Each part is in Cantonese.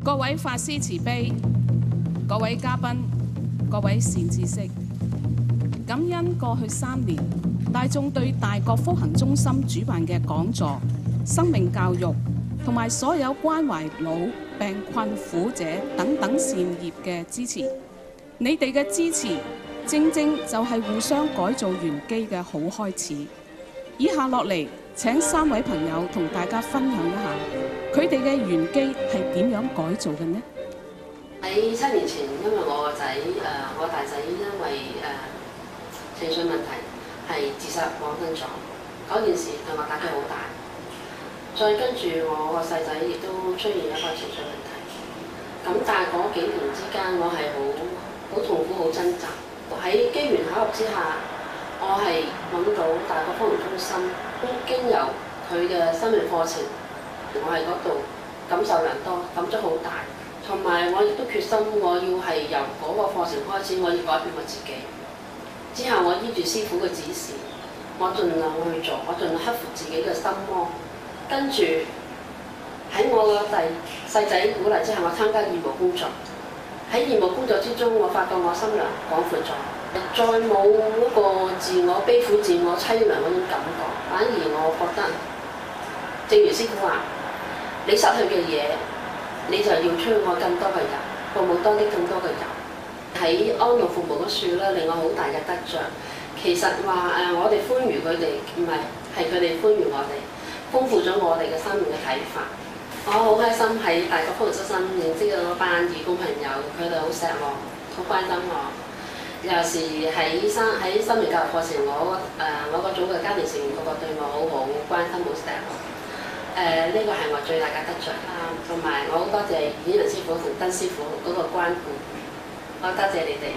各位法師慈悲，各位嘉賓，各位善知識，感恩過去3年大眾對大覺福行中心主辦嘅講座、生命教育同埋所有關懷老、病困苦者等等善業嘅支持。你哋嘅支持正正就係互相改造玄機嘅好開始。以下落嚟，請3位朋友同大家分享一下佢哋嘅玄機係點樣改造嘅呢？ 喺7年前，因為我個仔我大仔因為情緒問題係自殺往生咗，嗰件事對我打擊好大。再跟住我個細仔亦都出現一個情緒問題。咁但係嗰幾年之間，我係好痛苦、好掙扎。喺機緣巧合之下，我係揾到大覺福行中心，經由佢嘅生命課程，我喺嗰度感受良多，感觸好大。同埋我亦都決心，我要係由嗰個課程開始，我要改變我自己。之後我依住師傅嘅指示，我盡量去做，我盡量克服自己嘅心魔。跟住喺我個細仔鼓勵之下，我參加義務工作。喺義務工作之中，我發覺我心量廣闊咗，再冇嗰個自我悲苦、自我凄涼嗰種感覺。反而我覺得，正如師傅話，你失去嘅嘢，你就要出去愛更多嘅人，服務多啲更多嘅人。喺安樂服務嗰處咧，令我好大嘅得着。其實話我哋歡愉佢哋，唔係佢哋歡愉我哋，豐富咗我哋嘅生命嘅睇法。我好開心喺大覺福行中心認識咗嗰班義工朋友，佢哋好錫我，好關心我。有時喺生命教育課程，我個組嘅家庭成員個個對我好好，關心好錫我。呢個係我最大嘅得着啦，同埋我好多謝演員師傅同曾師傅嗰個關顧，我多謝你哋。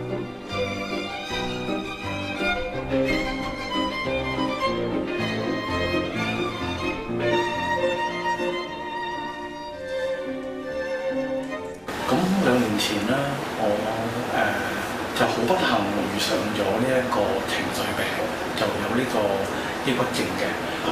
咁2年前咧，我就好不幸遇上咗呢一個情緒病，就有呢個抑鬱症嘅，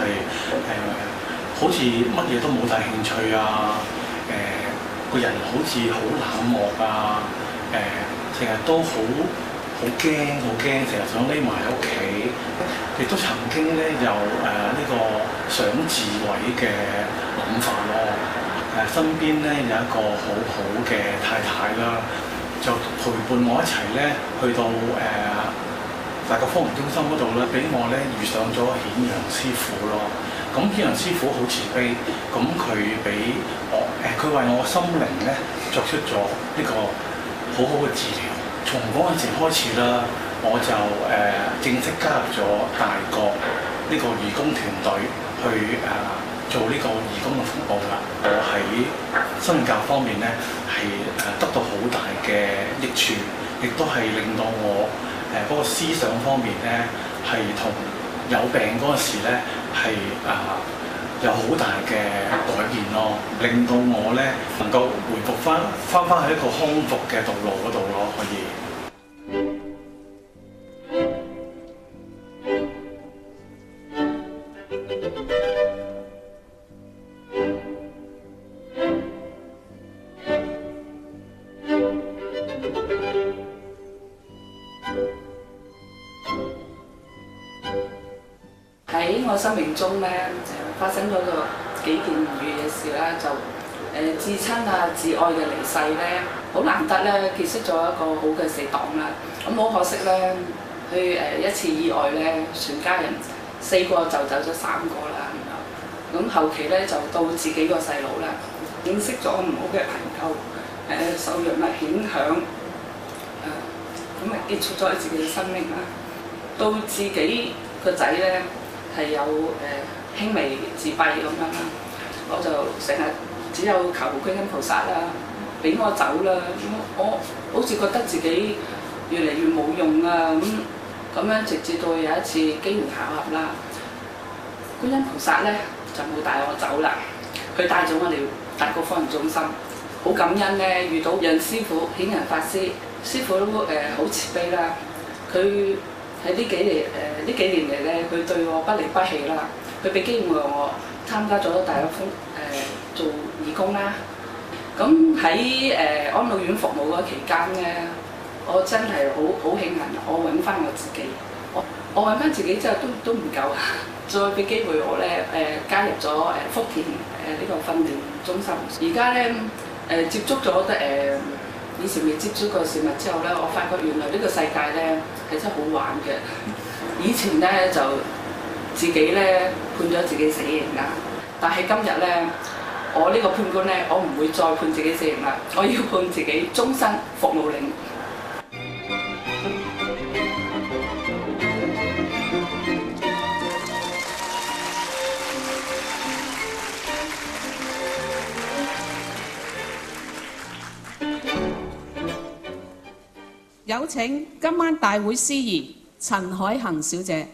好似乜嘢都冇大興趣啊，個人好似好冷漠啊，成日都好驚，成日想匿埋喺屋企，亦都曾經咧有呢個想自毀嘅諗法咯。身邊咧有一個好好嘅太太啦，就陪伴我一齊咧去到大覺福行中心嗰度咧，俾我咧遇上咗顯揚師傅咯。咁顯揚師傅好慈悲，咁佢俾我佢為我心靈咧作出咗呢個好好嘅治療。從嗰陣時開始啦，我就正式加入咗大覺呢個義工團隊去做呢個義工嘅服務啦。我喺生命教育方面咧係得到好大嘅益處，亦都係令到我嗰個思想方面咧係同有病嗰陣時咧係有好大嘅改變咯，令到我咧能夠回復翻喺一個康復嘅道路嗰度咯，可以。 喺我生命中咧，發生咗個幾件唔如意嘅事啦，就至親啊、至愛嘅離世咧，好難得咧結識咗一個好嘅死黨啦。咁好可惜咧，佢一次意外咧，全家人4個就走咗3個啦。咁後期咧就到自己個細佬啦，認識咗唔好嘅朋友，受藥物影響，咁咪結束咗自己嘅生命啦。到自己個仔咧係有輕微自閉咁樣啦，我就成日只有求觀音菩薩啦，俾我走啦。我好似覺得自己越嚟越冇用啊，咁樣直至到有一次機緣巧合啦，觀音菩薩咧就冇帶我走啦，佢帶咗我嚟大覺福行中心。好感恩咧，遇到楊師傅、顯揚法師，師傅都好慈悲啦，佢。喺呢幾年嚟咧，佢對我不離不棄啦。佢俾機會我參加咗大學做義工啦。 咁喺安老院服務嗰期間咧，我真係好慶幸，我揾翻我自己。我揾翻自己之後都唔夠，再俾機會我咧加入咗福田呢個訓練中心。而家咧接觸咗以前未接觸過事物之後咧，我發覺原來呢個世界咧係真係好玩嘅。以前咧就自己咧判咗自己死刑啦，但係今日咧我呢個判官咧，我唔會再判自己死刑啦，我要判自己終身服務令。 有請今晚大會司儀陳海恒小姐。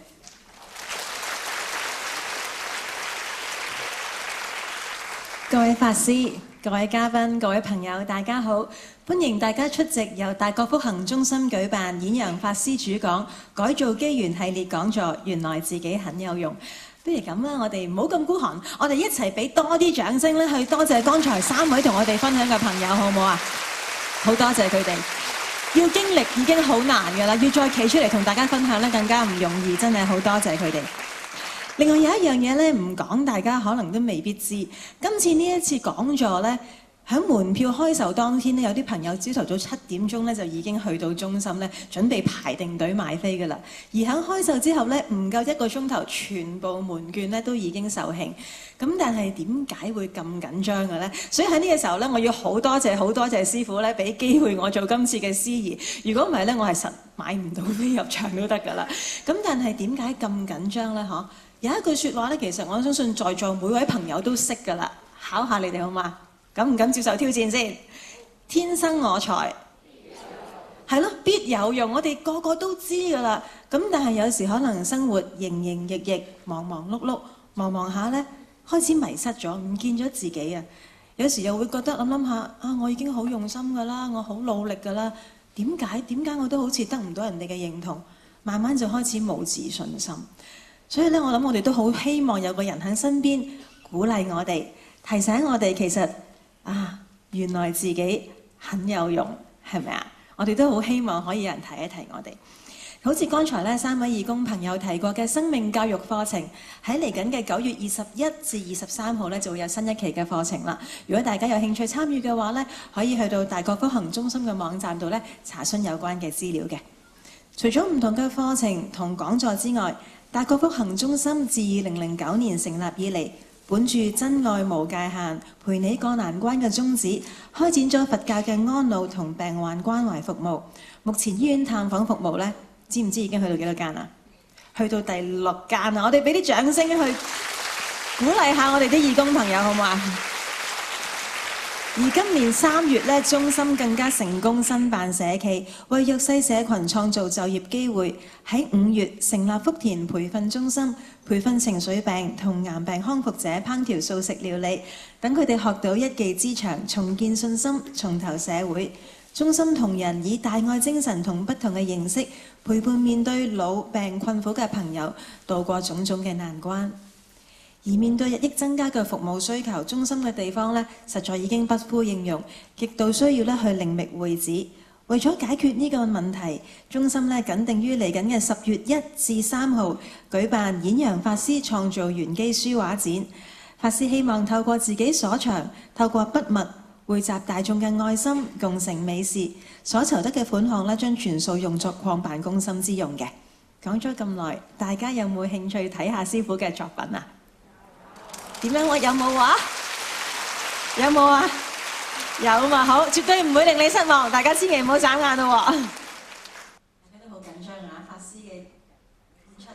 各位法師、各位嘉賓、各位朋友，大家好！歡迎大家出席由大覺福行中心舉辦演揚法師主講改造機緣系列講座，原來自己很有用。不如咁啦，我哋唔好咁孤寒，我哋一齊俾多啲掌聲咧，去多謝剛才3位同我哋分享嘅朋友，好唔好啊？好多謝佢哋。要經歷已經好難㗎啦，要再企出嚟同大家分享咧，更加唔容易，真係好多謝佢哋。另外有一樣嘢咧，唔講大家可能都未必知。今次呢一次講座咧，喺門票開售當天咧，有啲朋友朝頭早7點鐘咧就已經去到中心咧，準備排定隊買飛㗎啦。而喺開售之後咧，唔夠1個鐘頭，全部門券咧都已經售罄。咁但係點解會咁緊張嘅咧？所以喺呢個時候咧，我要好多謝師傅咧，俾機會我做今次嘅司儀。如果唔係咧，我係實買唔到飛入場都得㗎啦。咁但係點解咁緊張咧？嗬？有一句説話咧，其實我相信在座每位朋友都識㗎啦。考下你哋好嗎？敢唔敢接受挑戰先？天生我材係咯，必有用。我哋個個都知㗎啦。咁但係有時可能生活營營役役、忙忙碌碌、忙下咧，開始迷失咗，唔見咗自己啊！有時又會覺得諗下啊，我已經好用心㗎啦，我好努力㗎啦，點解我都好似得唔到人哋嘅認同？慢慢就開始冇自信心。所以咧，我諗我哋都好希望有個人喺身邊鼓勵我哋，提醒我哋其實原來自己很有用，係咪啊？我哋都好希望可以有人提一提我哋。好似剛才咧3位義工朋友提過嘅生命教育課程，喺嚟緊嘅9月21至23號咧就會有新一期嘅課程啦。如果大家有興趣參與嘅話咧，可以去到大覺福行中心嘅網站度咧查詢有關嘅資料嘅。除咗唔同嘅課程同講座之外，大覺福行中心自2009年成立以嚟，本住真愛無界限，陪你過難關嘅宗旨，開展咗佛教嘅安老同病患關懷服務。目前醫院探訪服務咧，知唔知已經去到幾多間啊？去到第6間啊！我哋俾啲掌聲去鼓勵下我哋啲義工朋友，好唔好啊？而今年3月咧，中心更加成功申辦社企，為弱勢社群創造就業機會。喺5月成立福田培訓中心，培訓情緒病同癌病康復者烹調素食料理，等佢哋學到一技之長，重建信心，重投社會。中心同人以大愛精神同不同嘅形式，陪伴面對老病困苦嘅朋友，渡過種種嘅難關。而面對日益增加嘅服務需求，中心嘅地方咧，實在已經不敷應用，極度需要咧去另覓會址。為咗解決呢個問題，中心咧緊定於嚟緊嘅10月1至3號舉辦演揚法師創造玄機書畫展。法師希望透過自己所長，透過筆墨匯集大眾嘅愛心，共成美事。所籌得嘅款項咧，將全數用作擴辦公心之用嘅。講咗咁耐，大家有冇興趣睇下師傅嘅作品啊？點樣？我有冇話？有冇啊？有嘛？好，絕對唔會令你失望。大家千祈唔好眨眼咯喎！大家都好緊張啊！法師嘅演出。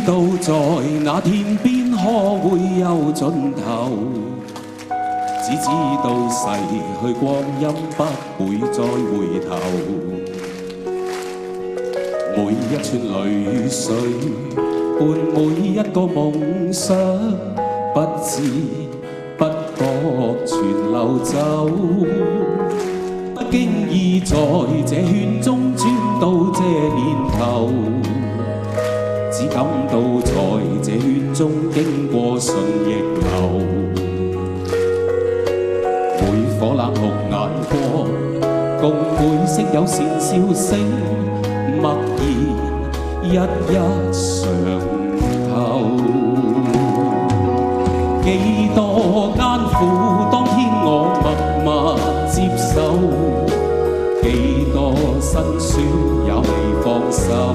道在那天邊可會有盡頭，只知道逝去光陰不會再回頭。每一串淚水伴每一個夢想，不知不覺全流走。不經意在這圈中鑽到這年頭，只感到在這圈中經過順逆流。每顆冷酷眼光，共每色友善笑聲，默然一一嘗透。幾多艱苦，當天我默默接受，幾多辛酸也未放手。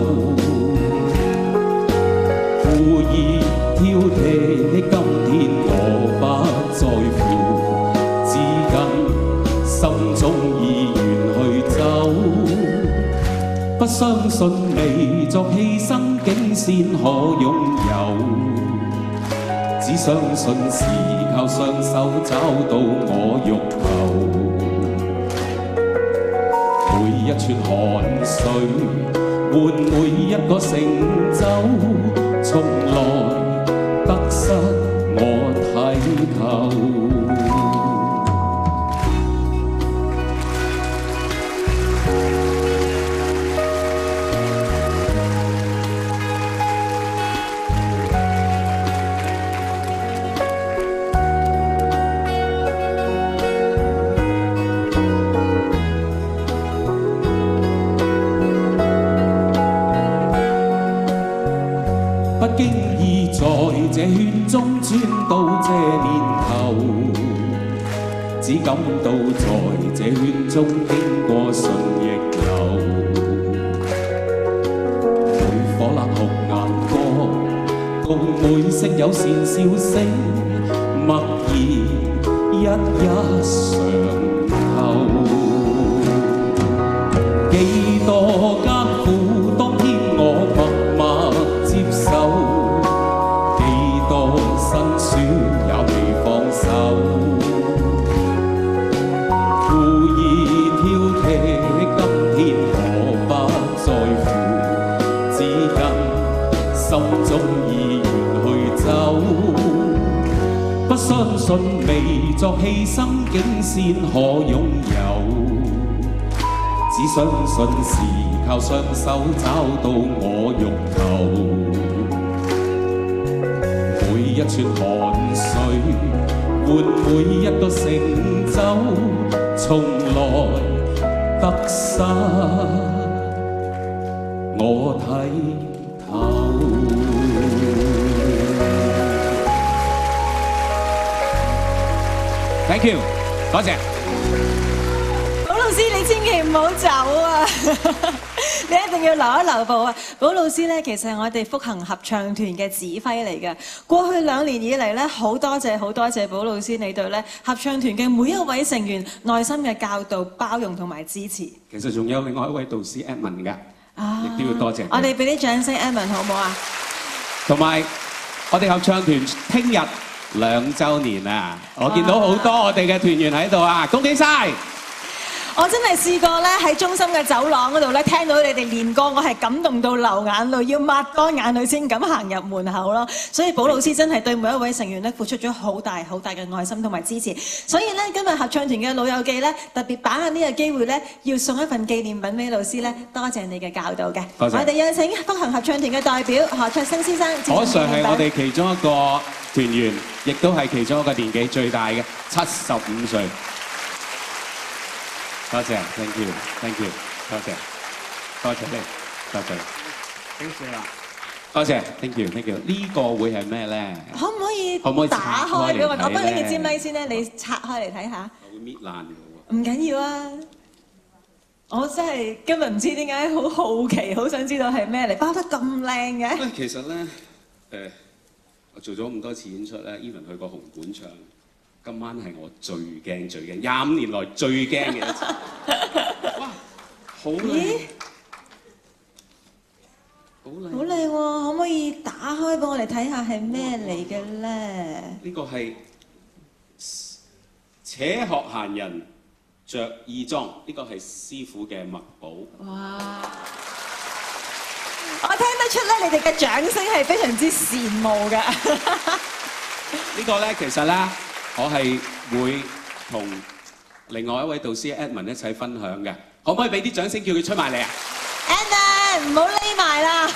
故意挑剔的今天我不在乎，至今心中已願去走。不相信未作犧牲竟先可擁有，只相信是靠雙手找到我欲求。每一串汗水換每一個成就，從來得失我睇透。不經意在這圈中鑽到這年頭，只感到在這圈中經過順逆流。每顆冷酷眼光，共每色友善笑聲，默然一一嘗透。幾多艱苦，當天我默默接受，幾多辛酸也未放手。故意挑剔今天我不在乎，至今心中已願去走。不相信未作犧牲竟先可擁有，只相信是靠雙手找到我欲求。每一串汗水換每一個成就，從來得失我睇透。Thank you， 多謝。 寶老師，你千祈唔好走啊！你一定要留一留步啊！寶老師咧，其實係我哋福行合唱團嘅指揮嚟嘅。過去2年以嚟咧，好多謝寶老師你對咧合唱團嘅每一位成員內心嘅教導、包容同埋支持。 其實仲有另外一位導師 Edmond 㗎，亦都要多謝。 我哋俾啲掌聲 Edmond 好唔好啊？ 同埋我哋合唱團聽日2週年啊！我見到好多我哋嘅團員喺度啊，恭喜晒！ 我真係試過咧喺中心嘅走廊嗰度咧，聽到你哋練歌，我係感動到流眼淚，要抹乾眼淚先敢行入門口咯。所以寶老師真係對每一位成員咧付出咗好大嘅愛心同埋支持。所以咧今日合唱團嘅老友記咧，特別把握呢個機會咧，要送一份紀念品俾老師咧，多謝你嘅教導嘅。我哋有請福行合唱團嘅代表何卓星先生。 可尚係我哋其中一個團員，亦都係其中一個年紀最大嘅75歲。多謝 ，thank you，thank you， 多謝，多謝你，多謝，恭喜啦！多謝 ，thank you，thank you。呢個會係咩咧？ 可唔可以打開俾我？我幫你嘅支咪先咧，你拆開嚟睇下。 我會搣爛嘅喎。唔緊要啊！我真係今日唔知點解好好奇，好想知道係咩嚟，包得咁靚嘅。 其實咧，我做咗咁多次演出咧 ，even 去過紅館唱。今晚係我最驚25年來最驚嘅一次。哇，好靚！好靚！ 好靚喎！可唔可以打開開俾我哋睇下係咩嚟嘅咧？ 呢個係且學閒人着義裝，呢個係師傅嘅墨寶。 哇！我聽得出咧，你哋嘅掌聲係非常之羨慕嘅。 呢個咧，其實咧，我係會同另外一位導師 Edmond 一齊分享嘅。可唔可以俾啲掌聲叫佢出埋嚟啊 Edmond， 唔好匿埋啦！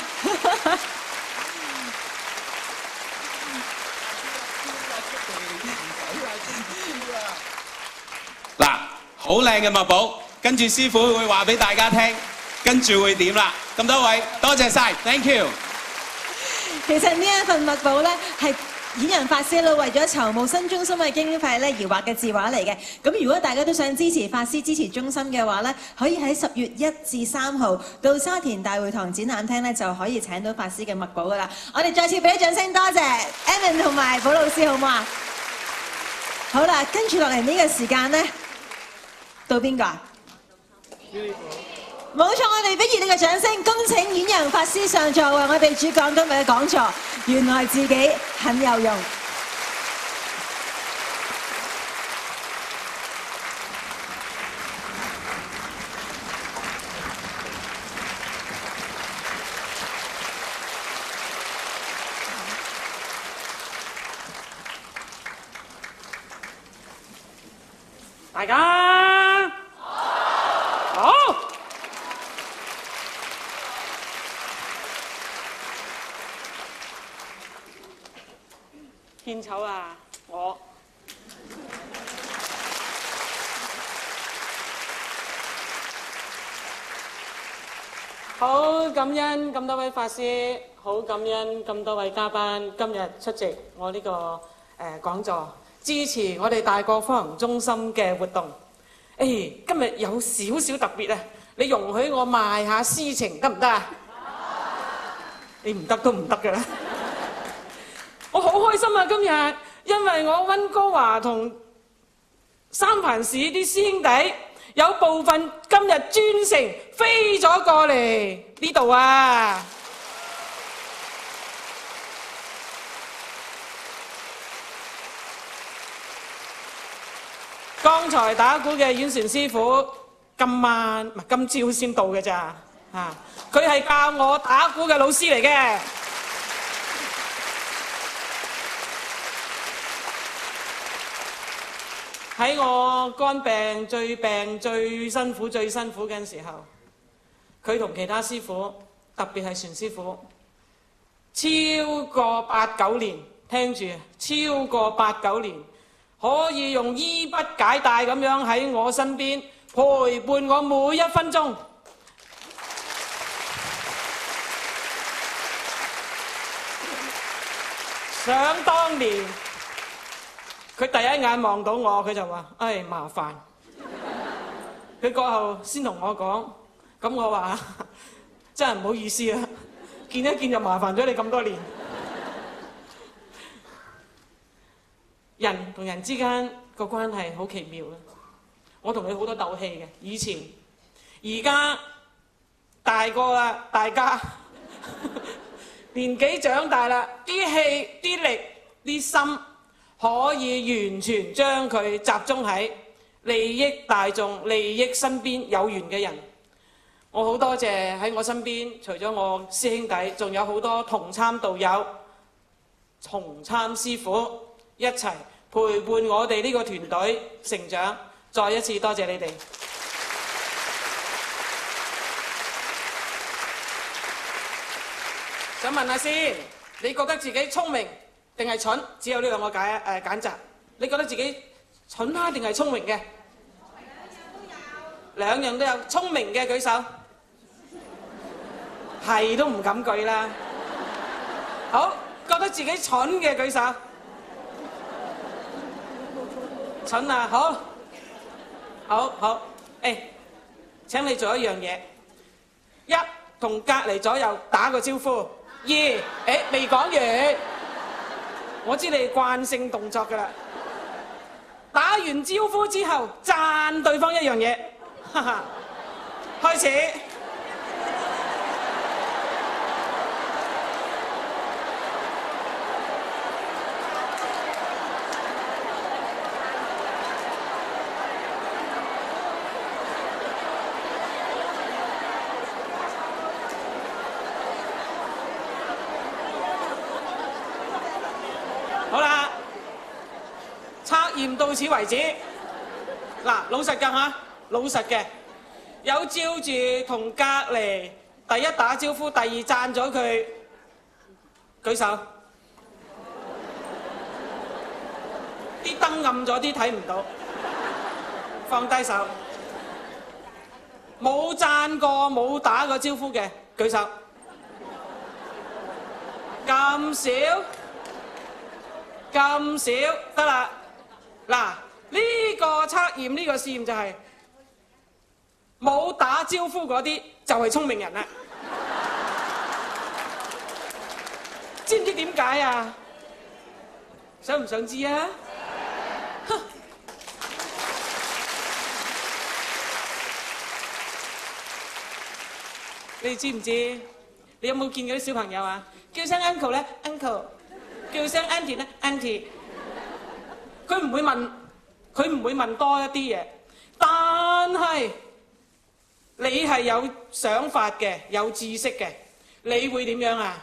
嗱，好靚嘅墨寶，跟住師傅會話俾大家聽，跟住會點啦。咁多位，多謝晒 ，thank you。 其實呢一份墨寶咧係演揚法師佬為咗籌募新中心嘅經費咧而畫嘅字畫嚟嘅。咁如果大家都想支持法師、支持中心嘅話咧，可以喺10月1至3號到沙田大會堂展覽廳咧就可以請到法師嘅墨寶噶啦。我哋再次俾啲掌聲，多謝 Evan 同埋寶老師，好唔好啊？好啦，跟住落嚟呢個時間咧，到邊個啊？冇錯，我哋俾熱烈嘅掌聲，恭請演揚法師上座為我哋主講今日嘅講座。原來自己很有用。 大家好。獻醜啊！我好感恩咁多位法師，好感恩咁多位嘉賓今日出席我呢個講座，支持我哋大國科行中心嘅活動。今日有少少特別啊！你容許我賣下詩情得唔得啊？你唔得都唔得㗎啦！我好開心啊！今日因為我溫哥華同三藩市啲師兄弟有部分今日專程飛咗過嚟呢度啊！剛才打鼓嘅阮船師傅今朝先到嘅咋嚇，佢係教我打鼓嘅老師嚟嘅。喺我肝病最辛苦嘅時候，佢同其他師傅，特別係船師傅，超過8、9年，聽住，超過8、9年，可以用衣不解帶咁樣喺我身邊陪伴我每一分鐘。想當年，佢第一眼望到我，佢就話：唉，麻煩。佢過後先同我講，咁我話真係唔好意思啦，見一見就麻煩咗你咁多年。人同人之間個關係好奇妙啊！我同佢好多鬥氣嘅，以前，而家大個啦，大家年紀長大啦，啲氣、啲力、啲心。可以完全將佢集中喺利益大眾、利益身邊有緣嘅人。我好多謝喺我身邊，除咗我師兄弟，仲有好多同參道友、同參師傅一齊陪伴我哋呢個團隊成長。再一次多謝你哋。想問下先，你覺得自己聰明定係蠢？只有呢兩個揀擇。你覺得自己蠢啊定係聰明嘅？兩樣都有。聰明嘅舉手，係都唔敢舉啦。好，覺得自己蠢嘅舉手。蠢啊，好，請你做一樣嘢：一，同隔離左右打個招呼；二，未講完。我知你慣性動作㗎啦，打完招呼之後讚對方一樣嘢，哈哈，開始。 驗到此為止。嗱，老實㗎嚇，老實嘅，有照住同隔離第一打招呼，第二讚咗佢，舉手。啲燈暗咗啲睇唔到，放低手。冇讚過冇打過招呼嘅，舉手。咁少，咁少，得啦。嗱，呢個測驗呢個試驗就係冇打招呼嗰啲就係聰明人啦。知唔知點解啊？想唔想知啊？你知唔知？你有冇見過啲小朋友啊？叫聲 uncle 咧 uncle， 叫聲 auntie 咧 auntie。佢唔會問多一啲嘢，但係你係有想法嘅，有知識嘅，你會點樣啊？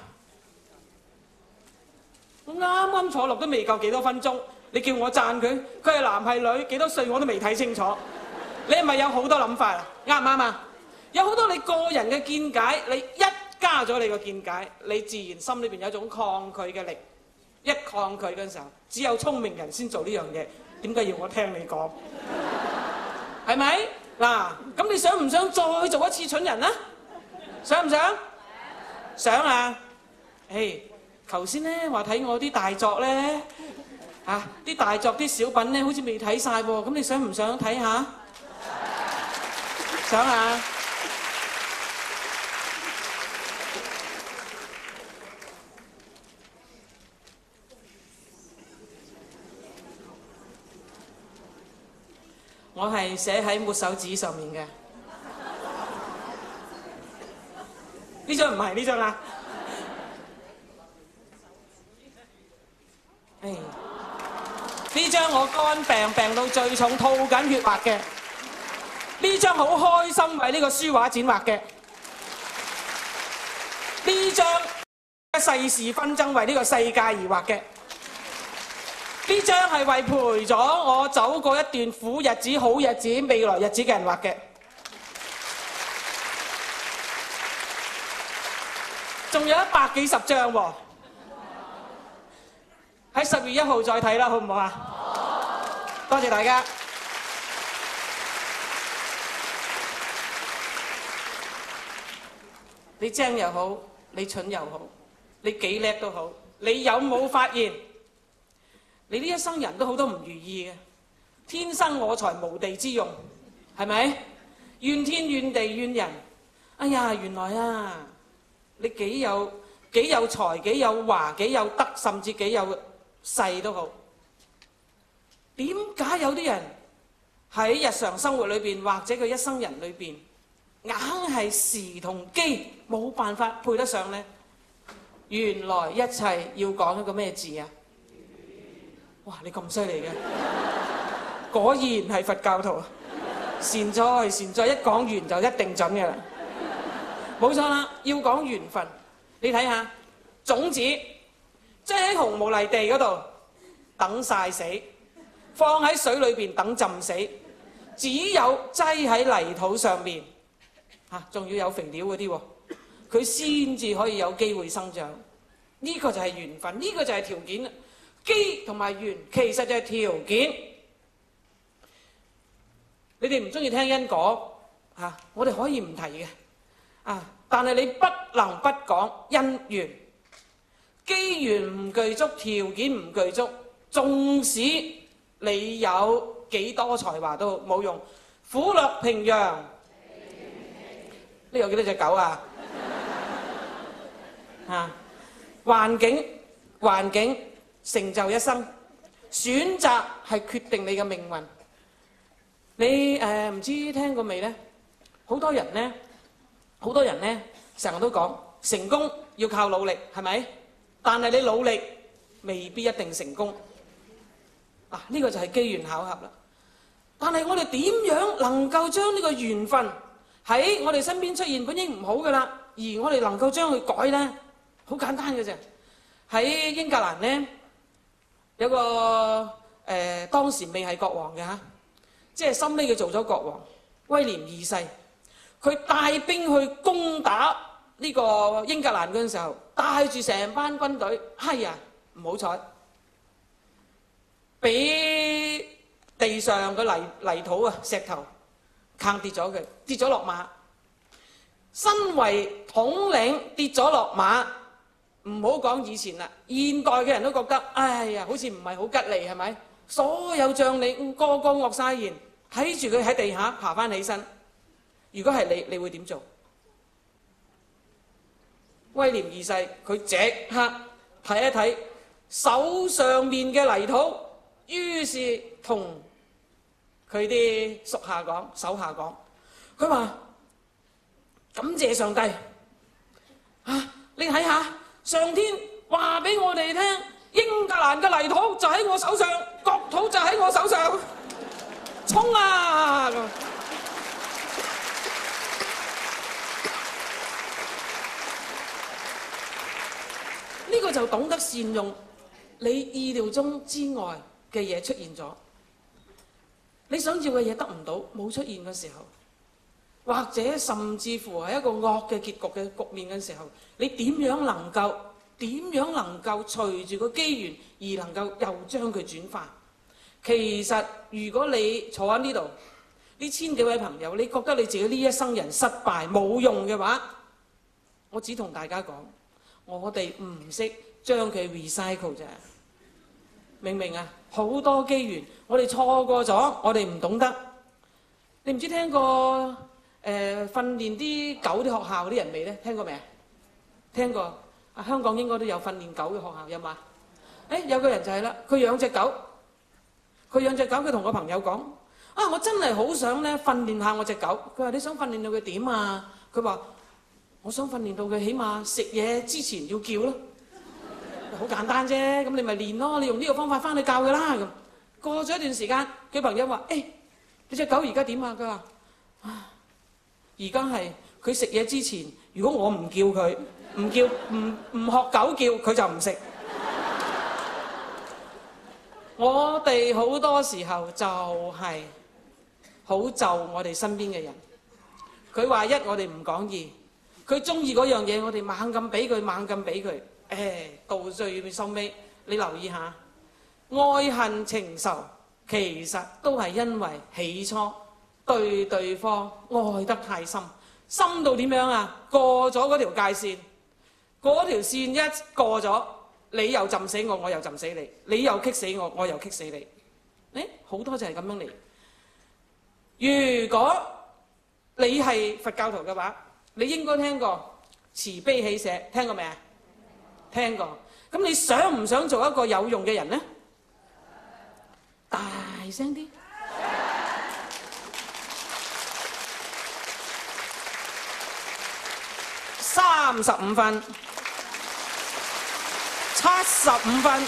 我啱啱坐落都未夠幾多分鐘，你叫我讚佢，佢係男係女，幾多歲我都未睇清楚。你係咪有好多諗法啊？啱唔啱啊？有好多你個人嘅見解，你一加咗你個見解，你自然心裏邊有一種抗拒嘅力。一抗拒嘅時候，只有聰明人先做呢樣嘢。點解要我聽你講？係咪？嗱，咁你想唔想再做一次蠢人啊？想唔想？想啊！誒，頭先咧話睇我啲大作咧，啲大作啲小品咧，好似未睇晒喎。咁你想唔想睇下？想啊！我係寫喺抹手紙上面嘅，呢張唔係呢張啦。呢張我肝病到最重，吐緊血畫嘅。呢張好開心為呢個書畫展畫嘅。呢張世事紛爭為呢個世界而畫嘅。呢張係為陪咗我走過一段苦日子、好日子、未來日子嘅人畫嘅。仲有100幾十張喎，喺10月1號再睇啦，好唔好啊？多謝大家。你精又好，你蠢又好，你幾叻都好，你有冇發現？你呢一生人都好多唔如意嘅，天生我材無地之用，係咪？怨天怨地怨人。哎呀，原來啊，你幾有才、幾有華、幾有德，甚至幾有勢都好。點解有啲人喺日常生活裏邊，或者佢一生人裏邊，硬係時同機冇辦法配得上呢？原來一切要講一個咩字啊？哇！你咁犀利嘅，果然係佛教徒。善哉善哉，一講完就一定準嘅啦。冇錯啦，要講緣分。你睇下種子，即係喺紅毛泥地嗰度等曬死，放喺水裏邊等浸死，只有擠喺泥土上面仲要有肥料嗰啲喎，佢先至可以有機會生長。呢個就係緣分，呢個就係條件。機同埋緣其實就係條件。你哋唔中意聽因果我哋可以唔提嘅但係你不能不講因緣。機緣唔具足，條件唔具足，縱使你有幾多才華都冇用。虎落平陽，呢有幾多隻狗啊？環境成就一生，選擇係決定你嘅命運。你唔知聽過未呢？好多人呢成日都講成功要靠努力，係咪？但係你努力未必一定成功。呢個就係機緣巧合啦。但係我哋點樣能夠將呢個緣分喺我哋身邊出現本應唔好㗎啦，而我哋能夠將佢改呢？好簡單嘅啫。喺英格蘭呢，有個當時未係國王嘅嚇，即係深尾佢做咗國王，威廉二世，佢帶兵去攻打呢個英格蘭嗰陣時候，帶住成班軍隊，哎呀唔好彩，俾地上嘅泥土啊石頭坑跌咗佢，跌咗落馬。身為統領跌咗落馬，唔好講以前啦，現代嘅人都覺得，哎呀好似唔係好吉利係咪？所有將領個個惡晒言，睇住佢喺地下爬翻起身。如果係你會點做？威廉二世佢即刻睇一睇手上面嘅泥土，於是同佢啲手下講，佢話感謝上帝啊！你睇下，上天話俾我哋聽，英格蘭嘅泥土就喺我手上，國土就喺我手上，衝啊！呢個就懂得善用你意料中之外嘅嘢出現咗，你想要嘅嘢得唔到，冇出現嘅時候，或者甚至乎係一個惡嘅結局嘅局面嘅時候，你點樣能夠隨住個機緣而能夠又將佢轉化？其實如果你坐喺呢度，呢千幾位朋友，你覺得你自己呢一生人失敗冇用嘅話，我只同大家講，我哋唔識將佢 recycle 咋，明唔明啊？好多機緣，我哋錯過咗，我哋唔懂得。你唔知聽過訓練啲狗啲學校啲人未咧？聽過未啊？聽過啊！香港應該都有訓練狗嘅學校，有嘛？有個人就係啦，佢養隻狗，佢同個朋友講：啊，我真係好想咧訓練下我隻狗。佢話：你想訓練到佢點啊？佢話：我想訓練到佢起碼食嘢之前要叫咯，好簡單啫。咁你咪練咯，你用呢個方法翻去教佢啦。咁過咗一段時間，佢朋友話：你隻狗而家點啊？佢話：而家係佢食嘢之前，如果我唔叫佢，唔學狗叫，佢就唔食。我哋好多時候就係好就我哋身邊嘅人。佢話一，我哋唔講二；佢中意嗰樣嘢，我哋猛咁俾佢。到最收尾，你留意下，愛恨情仇其實都係因為起初對對方愛得太深，深到點樣啊？過咗嗰條界線，嗰條線一過咗，你又浸死我，我又浸死你；你又棘死我，我又棘死你。好多就係咁樣嚟。如果你係佛教徒嘅話，你應該聽過慈悲喜捨，聽過未啊？聽過。咁你想唔想做一個有用嘅人呢？大聲啲。35分，75分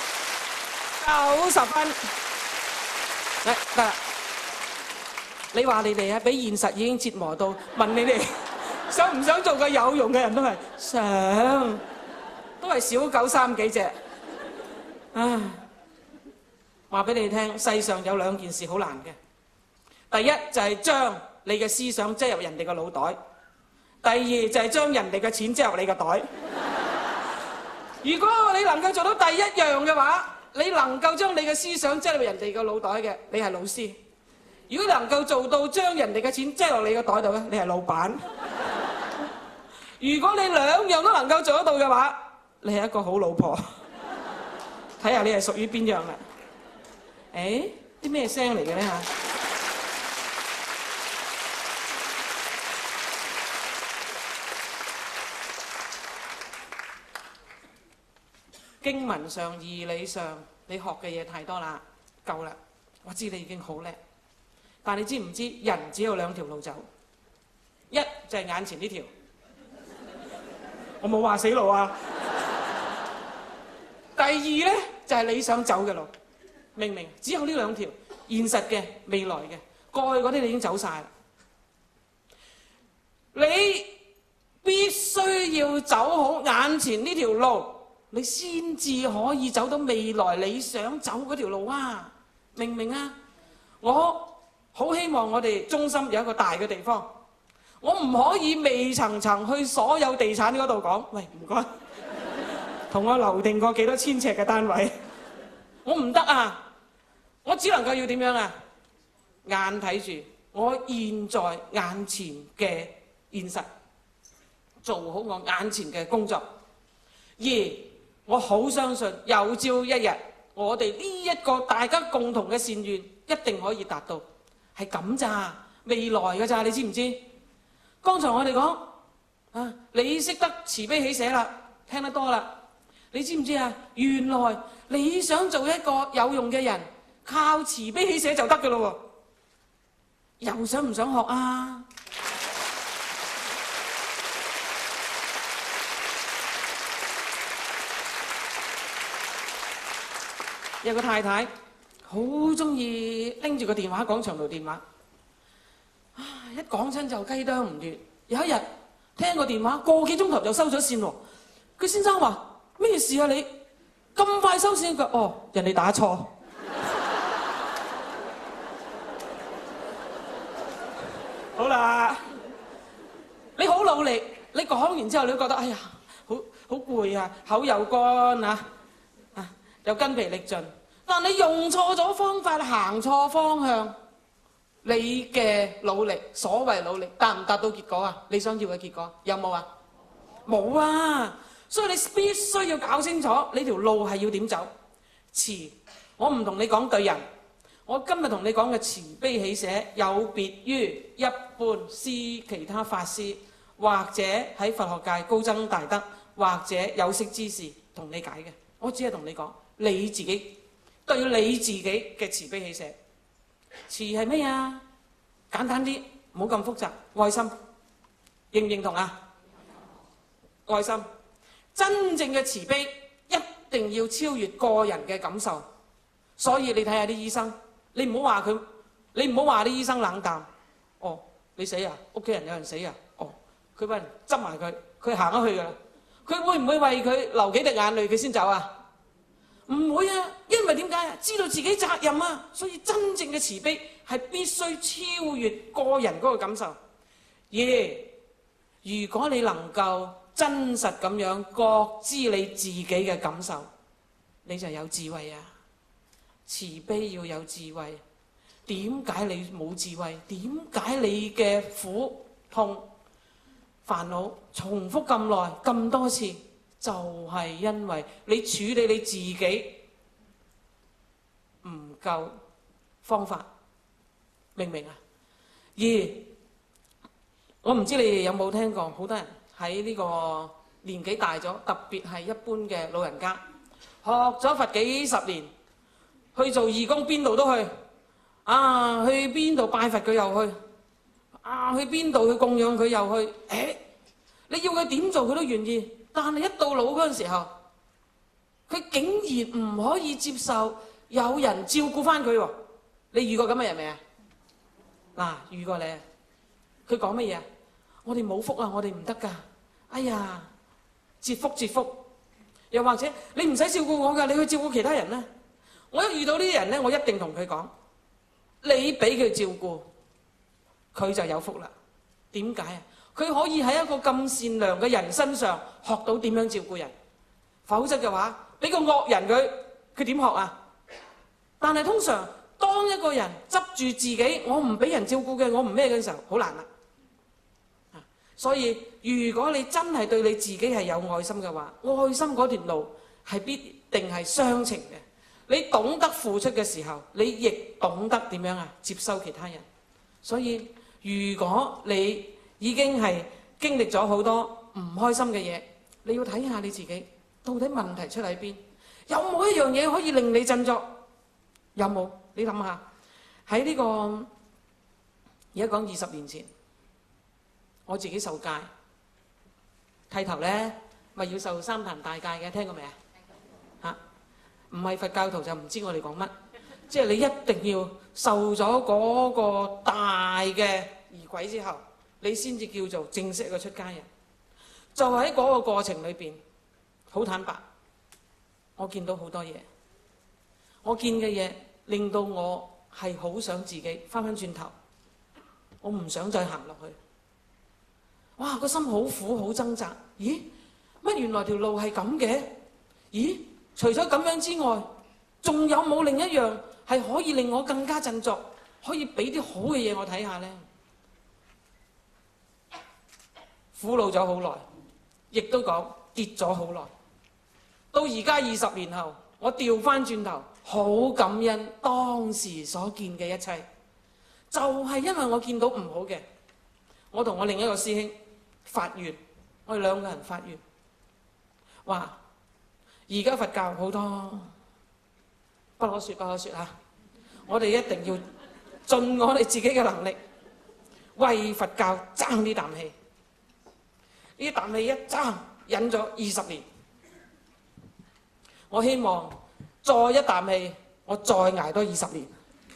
，90分。得啦。你話你哋啊，俾現實已經折磨到，問你哋想唔想做個有用嘅人都係想，都係小狗3幾隻。唉，話俾你聽，世上有2件事好難嘅。第一就係將你嘅思想擠入人哋個腦袋。第二就係將人哋嘅錢擠入你個袋。如果你能夠做到第一樣嘅話，你能夠將你嘅思想擠入人哋個腦袋嘅，你係老師；如果能夠做到將人哋嘅錢擠落你個袋度咧，你係老闆。如果你2樣都能夠做得到嘅話，你係一個好老婆。睇下你係屬於邊樣啦？啲咩聲嚟嘅咧嚇？經文上、義理上，你學嘅嘢太多啦，夠啦。我知你已經好叻，但你知唔知人只有2條路走？一就係眼前呢條，我冇話死路啊。第二呢，就係你想走嘅路，明唔明？只有呢2條，現實嘅、未來嘅，過去嗰啲你已經走晒啦。你必須要走好眼前呢條路，你先至可以走到未來你想走嗰條路啊！ 明唔明啊？我好希望我哋中心有一個大嘅地方，我唔可以未層層去所有地產嗰度講，喂唔該，同我留定個幾多千尺嘅單位，我唔得啊！我只能夠要點樣啊？眼睇住我現在眼前嘅現實，做好我眼前嘅工作。而我好相信有朝一日，我哋呢一個大家共同嘅善願一定可以達到，係咁咋，未來㗎咋，你知唔知？剛才我哋講啊，你識得慈悲喜捨啦，聽得多啦，你知唔知啊？原來你想做一個有用嘅人，靠慈悲喜捨就得㗎咯喎，又想唔想學啊？有個太太好中意拎住個電話講長途電話，一講親就雞啄唔斷。有一日聽個電話個幾鐘頭就收咗線喎。佢先生話：咩事啊你？咁快收線㗎？哦，人哋打錯。好啦，你好努力，你講完之後你都覺得哎呀，好攰啊，口又乾啊。又筋疲力盡，但你用錯咗方法，行錯方向，你嘅努力，所謂努力，達唔達到結果啊？你想要嘅結果有冇啊？冇啊！所以你必須要搞清楚你條路係要點走。慈，我唔同你講對人，我今日同你講嘅慈悲喜捨，有別於一般其他法師，或者喺佛學界高僧大德，或者有識之士同你解嘅。我只係同你講。你自己對你自己嘅慈悲喜捨，慈係咩啊？簡單啲，唔好咁複雜。愛心，認唔認同啊？愛心，真正嘅慈悲一定要超越個人嘅感受。所以你睇下啲醫生，你唔好話佢，你唔好話啲醫生冷淡。哦，你死啊？屋企人有人死啊？哦，佢揾人執埋佢，佢行咗去㗎啦。佢會唔會為佢流幾滴眼淚佢先走啊？唔會啊，因為點解啊？知道自己責任啊，所以真正嘅慈悲係必須超越個人嗰個感受。如果你能夠真實咁樣覺知你自己嘅感受，你就有智慧啊！慈悲要有智慧。點解你冇智慧？點解你嘅苦痛煩惱重複咁耐咁多次？就係因為你處理你自己唔夠方法，明唔明啊？我唔知你哋有冇聽過，好多人喺呢個年紀大咗，特別係一般嘅老人家，學咗佛幾十年，去做義工邊度都去，去邊度拜佛佢又去，去邊度去供養佢又去，你要佢點做佢都願意。但係一到老嗰陣時候，佢竟然唔可以接受有人照顧翻佢喎。你遇過咁嘅人未啊？嗱，遇過你啊？佢講乜嘢啊？我哋冇福啊，我哋唔得㗎。哎呀，折福折福。又或者你唔使照顧我㗎，你去照顧其他人啦。我一遇到呢啲人咧，我一定同佢講：你俾佢照顧，佢就有福啦。點解啊？佢可以喺一個咁善良嘅人身上學到點樣照顧人，否則嘅話，俾個惡人佢點學啊？但係通常當一個人執住自己，我唔俾人照顧嘅，我唔咩嘅時候，好難啦。所以如果你真係對你自己係有愛心嘅話，愛心嗰段路係必定係雙程嘅。你懂得付出嘅時候，你亦懂得點樣啊接收其他人。所以如果你已經係經歷咗好多唔開心嘅嘢，你要睇下你自己到底問題出喺邊，有冇一樣嘢可以令你振作？有冇？你諗下喺呢個而家講20年前，我自己受戒，剃頭咧咪要受三壇大戒嘅，聽過未啊？唔係佛教徒就唔知我哋講乜，即係你一定要受咗嗰個大嘅儀軌之後，你先至叫做正式嘅出家人。就喺嗰個過程裏邊，好坦白，我見到好多嘢。我見嘅嘢令到我係好想自己翻轉頭，我唔想再行落去。哇！個心好苦好掙扎。咦？乜原來條路係咁嘅？咦？除咗咁樣之外，仲有冇另一樣係可以令我更加振作，可以俾啲好嘅嘢我睇下呢？苦惱咗好耐，亦都講跌咗好耐。到而家20年後，我調翻轉頭，好感恩當時所見嘅一切，就係因為我見到唔好嘅。我同我另一個師兄發願，我哋兩個人發願，話而家佛教好多不可說不可說嚇，我哋一定要盡我哋自己嘅能力，為佛教爭呢啖氣。呢啖氣一爭，忍咗20年。我希望再一啖氣，我再捱多20年。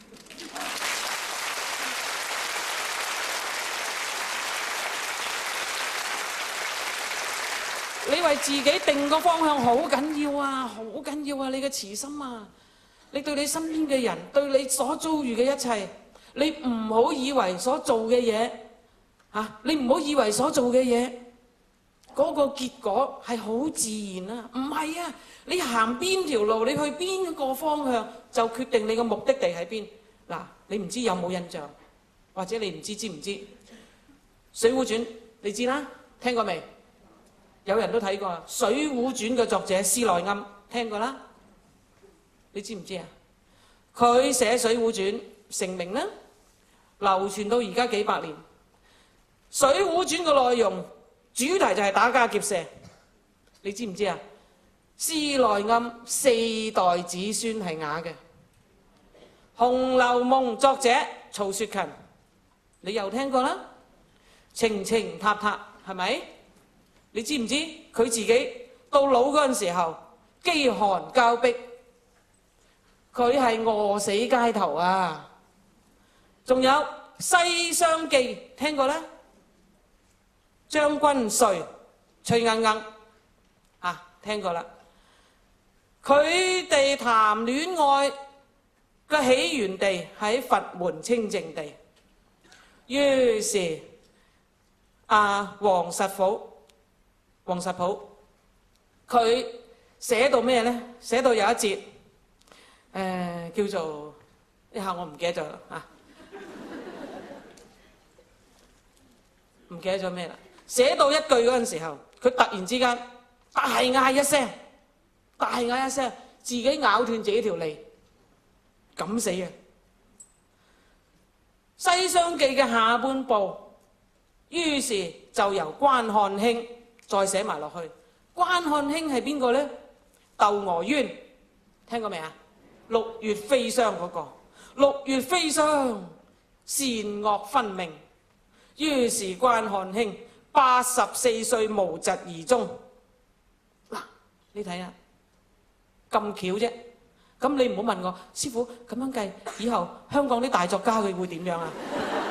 你為自己定個方向好緊要啊，好緊要啊！你嘅慈心啊，你對你身邊嘅人，對你所遭遇嘅一切，你唔好以為所做嘅嘢嚇，你唔好以為所做嘅嘢嗰個結果係好自然啊！唔係啊，你行邊條路，你去邊個方向，就決定你個目的地喺邊。嗱，你唔知有冇印象，或者你唔知唔知《水滸傳》，你知啦，聽過未？有人都睇過《水滸傳》嘅作者施耐庵，聽過啦。你知唔知啊？佢寫《水滸傳》成名啦，流傳到而家幾百年。《水滸傳》嘅內容主題就係打家劫舍，你知唔知啊？施耐庵4代子孫係啞嘅。《紅樓夢》作者曹雪芹，你又聽過啦，情情塔塔係咪？你知唔知佢自己到老嗰陣時候，飢寒交迫，佢係餓死街頭啊！仲有《西廂記》，聽過啦？將軍帥崔鶯鶯啊，聽過啦。佢哋談戀愛嘅起源地喺佛門清淨地，於是黃實甫佢寫到咩呢？寫到有一節叫做一下我唔記得咗啦嚇，唔記得咗咩啦？寫到一句嗰陣時候，佢突然之間大嗌一聲，自己咬斷自己條脷，咁死嘅。《西廂記》嘅下半部，於是就由關漢卿再寫埋落去。關漢卿係邊個呢？竇娥冤，聽過未啊？六月飛霜嗰個，六月飛霜，善惡分明。於是關漢卿84歲無疾而終。嗱，你睇下咁巧啫。咁你唔好問我，師傅咁樣計，以後香港啲大作家佢會點樣啊？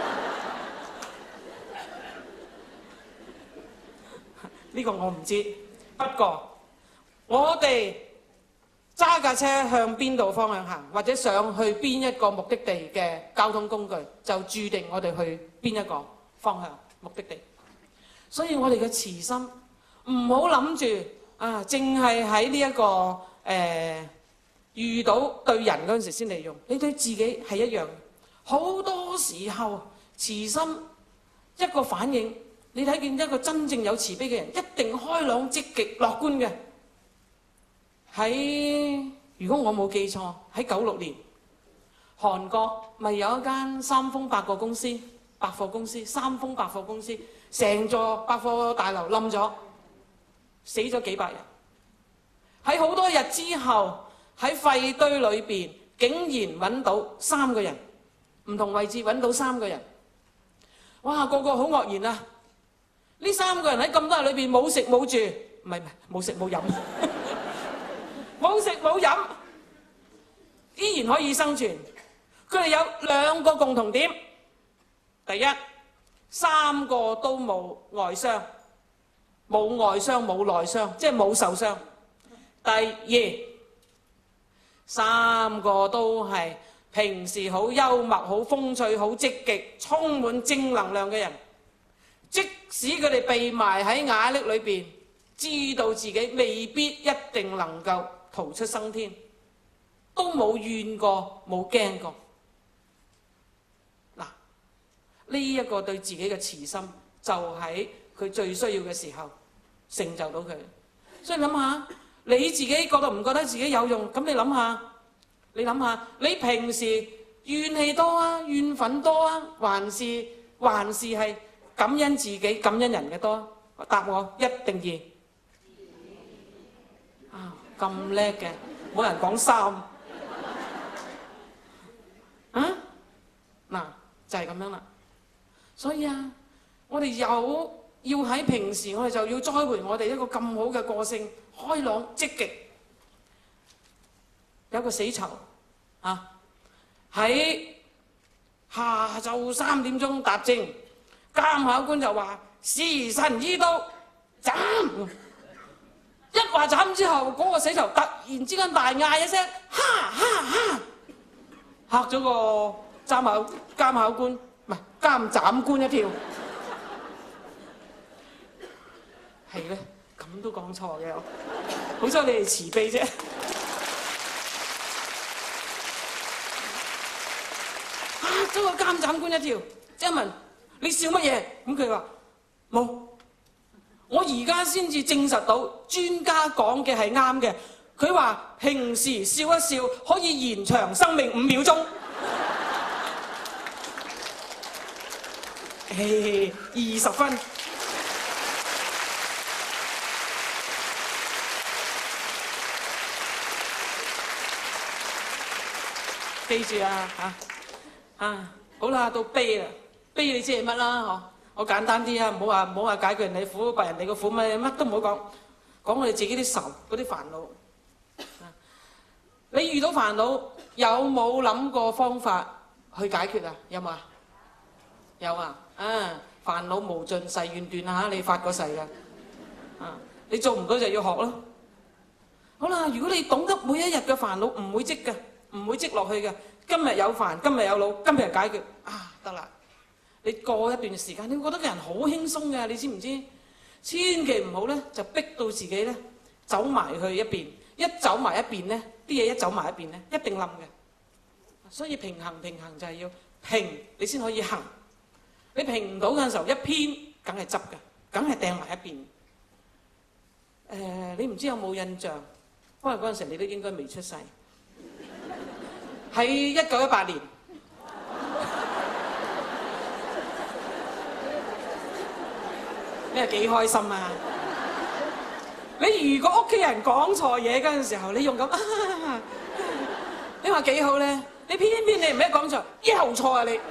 呢個我唔知。不過我哋揸架車向邊度方向行，或者上去邊一個目的地嘅交通工具，就注定我哋去邊一個方向目的地。所以我哋嘅慈心唔好諗住啊，淨係喺呢一個遇到對人嗰陣時先利用，你對自己係一樣。好多時候慈心一個反應，你睇見一個真正有慈悲嘅人，一定開朗、積極、樂觀嘅。如果我冇記錯，喺96年，韓國咪有一間三豐百貨公司，三豐百貨公司成座百貨大樓冧咗，死咗幾百人。喺好多日之後，喺廢堆裏邊竟然揾到3個人，唔同位置揾到3個人。哇！個個好愕然啊！呢3個人喺咁多日裏邊冇食冇住，唔係冇食冇飲，冇食冇飲，依然可以生存。佢哋有2個共同點：第一，3個都冇外傷，冇外傷冇內傷，即係冇受傷。第二，3個都係平時好幽默、好風趣、好積極、充滿正能量嘅人，即使佢哋被埋喺瓦礫裏邊，知道自己未必一定能夠逃出生天，都冇怨過、冇驚過。嗱，呢一個對自己嘅慈心，就喺佢最需要嘅時候成就到佢。所以諗下，你自己覺得唔覺得自己有用？咁你諗下，你平時怨氣多啊、怨憤多啊，還是係感恩自己、感恩人嘅多？答我一定二。啊，咁叻嘅，冇人講三。啊，嗱，就係咁樣啦。所以啊，我哋要喺平時，我哋就要栽培我哋一個咁好嘅個性，開朗積極。有個死囚啊，喺下晝3點鐘答證，監考官就話時辰已到，斬！一話斬之後，嗰個死囚突然之間大嗌一聲，哈哈哈！嚇咗個監考官，唔係監斬官一跳。係咧，咁都講錯嘅，好彩你哋慈悲啫。嚇咗個監斬官一跳，即係問你笑乜嘢？咁佢話冇，我而家先至證實到專家講嘅係啱嘅。佢話平時笑一笑可以延長生命5秒鐘。20分。記住啊好啦，到悲啦，悲你知係乜啦？嗬，我簡單啲啊，唔好話解決人哋苦，拔人哋個苦，乜都唔好講，講我哋自己啲愁嗰啲煩惱。你遇到煩惱，有冇諗過方法去解決啊？有冇啊？有啊！煩惱無盡誓願斷啊！你發過誓㗎。你做唔到就要學咯。好啦，如果你懂得每一日嘅煩惱唔會積嘅，唔會積落去嘅。今日有煩，今日有惱，今日解決得啦。你過一段時間，你會覺得個人好輕鬆嘅，你知唔知？千祈唔好咧，就逼到自己咧走埋去一邊，一走埋一邊咧，啲嘢一走埋一邊咧，一定冧嘅。所以平衡就係要平，你先可以行。你平唔到嘅時候，一偏梗係執嘅，梗係掟埋一邊。你唔知有冇印象？因為嗰陣時你都應該未出世。喺1918年，你係幾開心啊！你如果屋企人講錯嘢嗰陣時候，你用咁你話幾好咧？你偏偏你唔係講錯，又錯啊你！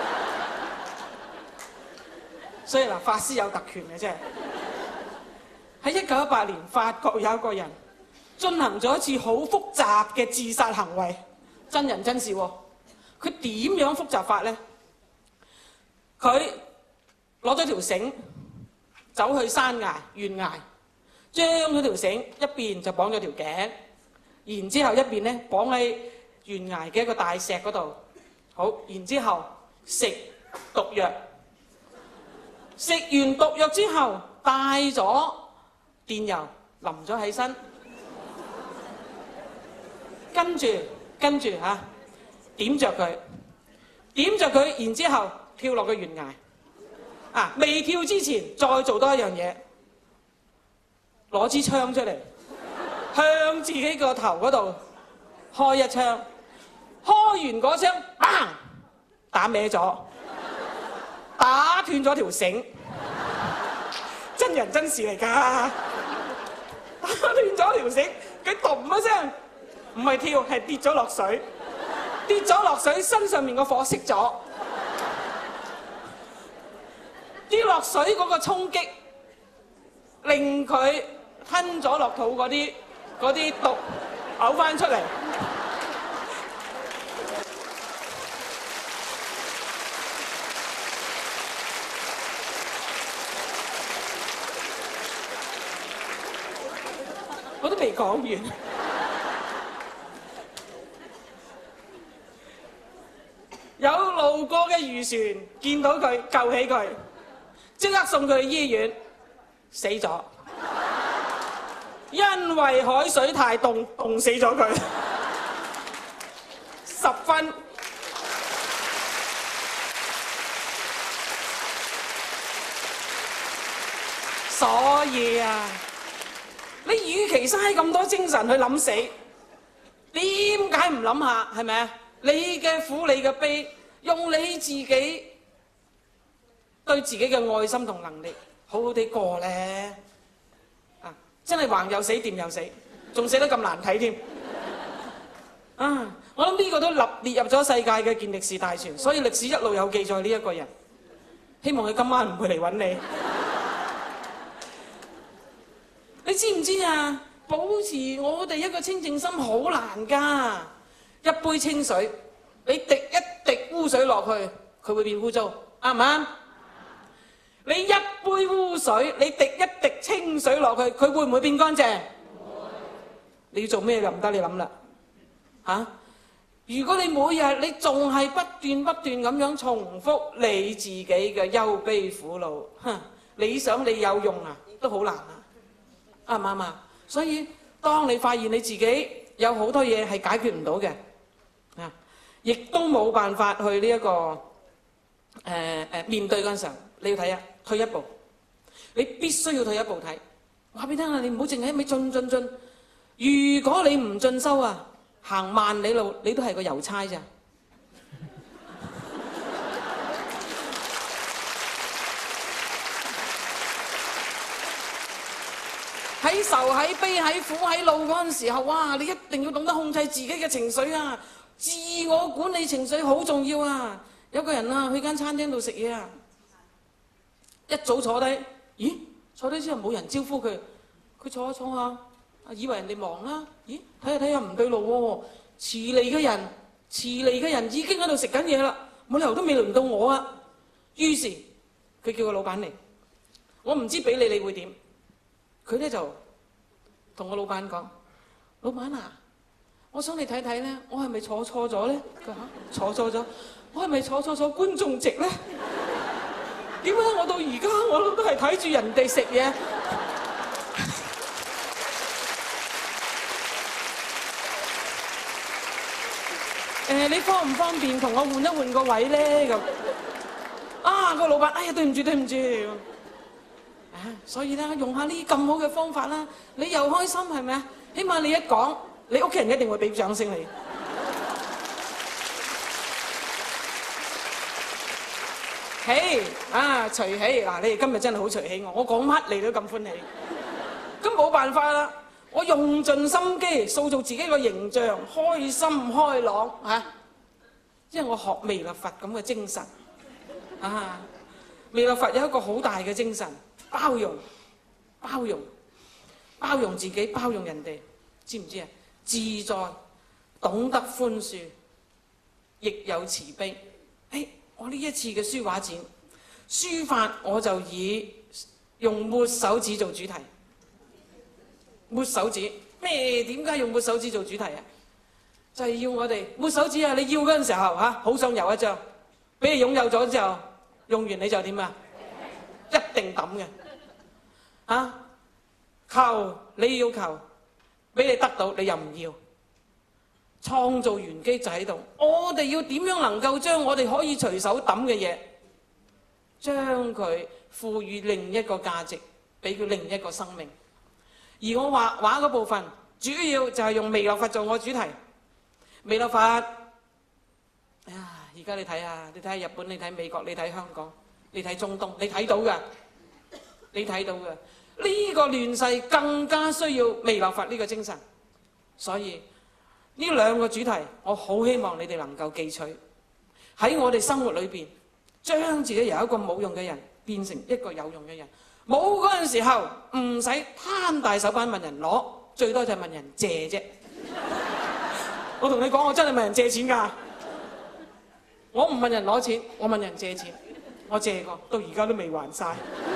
所以嗱，法師有特權嘅啫。喺1918年，法國有一個人進行咗一次好複雜嘅自殺行為。真人真事喎，佢點樣複雜法咧？佢攞咗條繩，走去山崖、懸崖，將嗰條繩一邊就綁咗條頸，然之後一邊咧綁喺懸崖嘅一個大石嗰度。好，然之後食毒藥，食完毒藥之後帶咗電油淋咗起身，跟住點着佢，然之後跳落個懸崖。未跳之前再做多一樣嘢，攞支槍出嚟，向自己個頭嗰度開一槍。開完嗰槍，砰！打歪咗，打斷咗條繩。真人真事嚟㗎，打斷咗條繩，佢咚一聲。唔係跳，係跌咗落水，跌咗落水，身上面個火熄咗，跌落水嗰個衝擊，令佢吞咗落肚嗰啲毒嘔翻出嚟。我都未講完。 路過嘅漁船見到佢救起佢，即刻送佢去醫院，死咗。因為海水太凍，凍死咗佢。10分。所以啊，你與其嘥咁多精神去諗死，點解唔諗下係咪啊？你嘅苦，你嘅悲，用你自己對自己嘅愛心同能力，好好地過咧。啊，真係橫又死，掂又死，仲死得咁難睇添。啊，我諗呢個都列入咗世界嘅健力士大全，所以歷史一路有記載呢一個人。希望佢今晚唔會嚟揾你。你知唔知啊？保持我哋一個清淨心好難㗎。一杯清水，你滴一滴污水落去，佢會變污糟，啱唔啱？你一杯污水，你滴一滴清水落去，佢會唔會變乾淨？你要做咩就唔得，你諗啦嚇。如果你每日你仲係不斷咁樣重複你自己嘅憂悲苦惱，你想你有用啊，都好難啊，啱唔啱啊？所以當你發現你自己有好多嘢係解決唔到嘅，亦都冇辦法去呢一個面對嗰陣時候，你要睇啊，退一步，你必須要退一步睇。話俾你聽啊，你唔好淨係一味進。如果你唔進修啊，行萬里路，你都係個郵差咋。喺愁、喺悲、喺苦、喺怒嗰陣時候，哇！你一定要懂得控制自己嘅情緒啊！自我管理情緒好重要啊！有個人啊，去間餐廳度食嘢啊，一早坐低，咦？坐低之後冇人招呼佢，佢坐下，以為人哋忙啦，咦？睇下唔對路喎，遲嚟嘅人已經喺度食緊嘢啦，冇理由都未輪到我啊！於是佢叫個老闆嚟，我唔知俾你會點？佢咧就同個老闆講：老闆啊，我想你睇睇咧，我係咪坐錯咗咧？佢話坐錯咗，我係咪坐錯咗觀眾席咧？點解我到而家我都係睇住人哋食嘢？你方唔方便同我換一換個位咧？咁啊，個老闆，哎呀，對唔住。所以咧，用下呢啲咁好嘅方法啦，你又開心係咪啊？起碼你一講，你屋企人一定會俾掌聲你。喜啊，隨喜嗱，你哋今日真係好隨喜我講乜你都咁歡喜。咁冇辦法啦，我用盡心機塑造自己個形象，開心開朗嚇。因為我學彌勒佛咁嘅精神啊，彌勒佛有一個好大嘅精神。包容自己，包容人哋，知唔知啊？自在，懂得寬恕，亦有慈悲。我呢一次嘅書畫展，書法我就以用抹手指做主題。抹手指咩？點解用抹手指做主題啊？就係要我哋抹手指啊！你要嗰陣時候好想有一張，俾你擁有咗之後，用完你就點啊？一定抌嘅。求你要求，俾你得到你又唔要，創造玄機就喺度。我哋要點樣能夠將我哋可以隨手抌嘅嘢，將佢賦予另一個價值，俾佢另一個生命。而我畫畫嗰部分，主要就係用彌勒佛做我主題。彌勒佛，而家你睇下，你睇下日本，你睇美國，你睇香港，你睇中東，你睇到㗎。呢個亂世更加需要彌勒佛呢個精神，所以呢兩個主題，我好希望你哋能夠記取喺我哋生活裏邊，將自己由一個冇用嘅人變成一個有用嘅人。冇嗰陣時候唔使攤大手板問人攞，最多就係問人借啫。我同你講，我真係問人借錢㗎。我唔問人攞錢，我問人借錢。我借過，到而家都未還晒。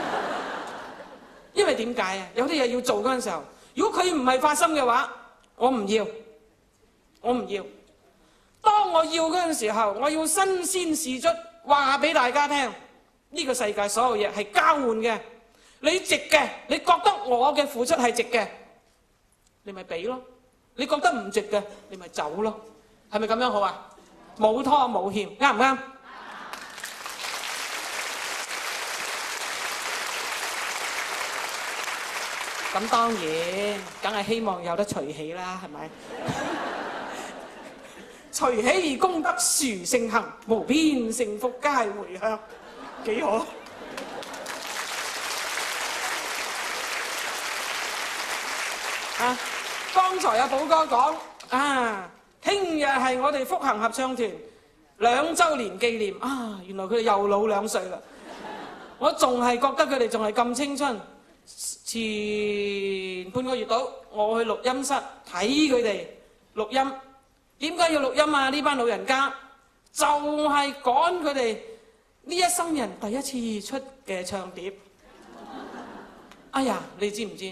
因為點解啊？有啲嘢要做嗰陣時候，如果佢唔係發心嘅話，我唔要。當當我要嗰陣時候，我要身先士卒，話俾大家聽，呢個世界所有嘢係交換嘅。你值嘅，你覺得我嘅付出係值嘅，你咪俾咯；你覺得唔值嘅，你咪走咯。係咪咁樣好啊？冇拖冇欠，啱唔啱？咁當然，梗係希望有得隨喜啦，係咪？隨喜而功德殊勝行，無邊幸福皆回向，幾好？啊！剛才阿寶哥講啊，聽日係我哋福行合唱團2週年紀念啊！原來佢哋又老2歲啦。我仲係覺得佢哋仲係咁青春。前半個月到，我去錄音室睇佢哋錄音。點解要錄音啊？呢班老人家就係趕佢哋呢一生人第一次出嘅唱碟。哎呀，你知唔知？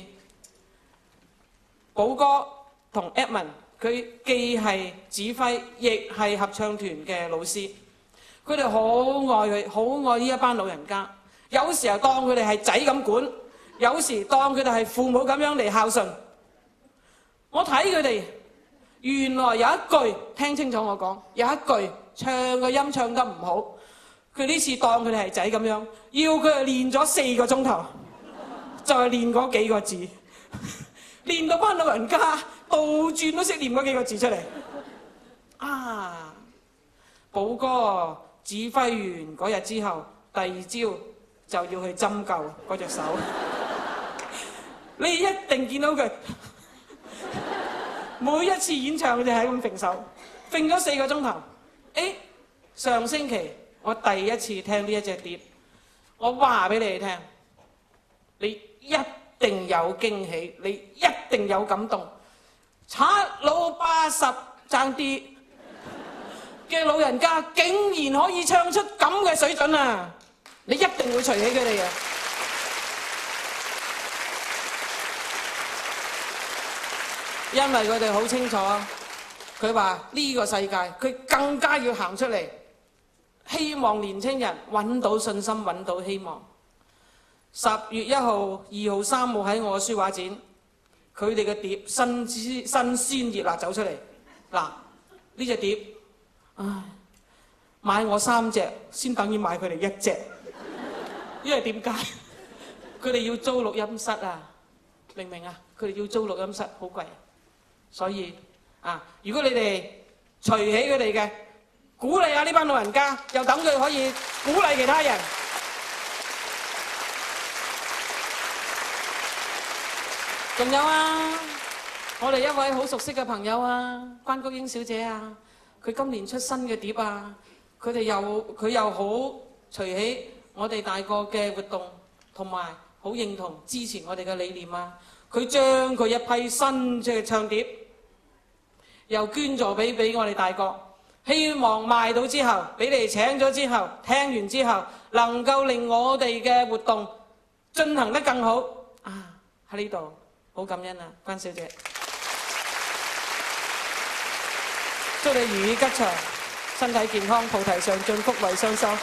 寶哥同 Edmond 佢既係指揮，亦係合唱團嘅老師。佢哋好愛佢，好愛呢一班老人家。有時候當佢哋係仔咁管，有時當佢哋係父母咁樣嚟孝順。我睇佢哋，原來有一句，聽清楚我講，有一句唱個音唱得唔好，佢呢次當佢哋係仔咁樣，要佢哋練咗4個鐘頭，就係練嗰幾個字。練到班老人家倒轉都識念嗰幾個字出嚟。啊！寶哥指揮完嗰日之後，第2朝就要去針灸嗰隻手。你一定見到佢每一次演唱，佢哋係咁揈手，揈咗4個鐘頭。上星期我第一次聽呢一隻碟，我話俾你哋聽，你一定有驚喜，你一定有感動。七老八十爭啲嘅老人家，竟然可以唱出咁嘅水準啊！你一定會隨喜佢哋嘅，因為佢哋好清楚，佢話呢個世界佢更加要行出嚟，希望年青人揾到信心，揾到希望。10月1號、2號、3號喺我嘅書畫展，佢哋嘅碟新鮮熱辣走出嚟。嗱，呢隻碟，唉，買我3隻先等於買佢哋1隻，因為點解？佢哋要租錄音室啊，明唔明啊？佢哋要租錄音室好貴，所以啊，如果你哋隨喜佢哋嘅，鼓勵下呢班老人家，又等佢可以鼓勵其他人。仲有啊，我哋一位好熟悉嘅朋友啊，關菊英小姐啊，佢今年出新嘅碟啊，佢又好隨喜我哋大個嘅活動，同埋好認同支持我哋嘅理念啊。佢將佢一批新嘅唱碟又捐助俾我哋大個，希望賣到之後，俾你哋請咗之後，聽完之後，能夠令我哋嘅活動進行得更好啊！喺呢度。好感恩啊，關小姐！祝你如意吉祥，身體健康，菩提上進，福慧雙收。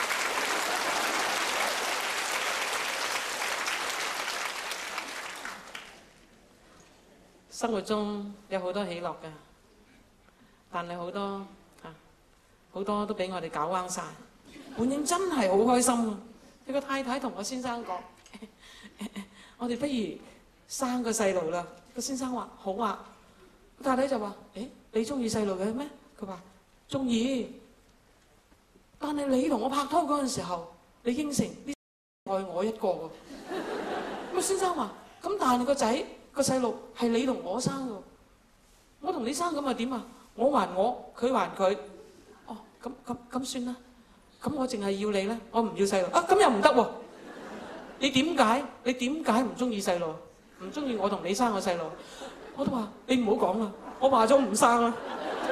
生活中有好多喜樂㗎，但係好多都俾我哋搞彎晒。本應真係好開心啊！你個太太同我先生講，我哋不如生個細路啦，個先生話好啊，個太太就話：你中意細路嘅咩？佢話中意，但係你同我拍拖嗰陣時候，你應承呢愛我一個喎。個先生話：咁但係個仔個細路係你同我生嘅，我同你生咁又點啊？我還我，佢還佢。哦，咁算啦，咁我淨係要你咧，我唔要細路啊，咁又唔得喎。你點解唔中意細路？唔中意我同你生個細路，我都話你唔好講啦，我話咗唔生啦。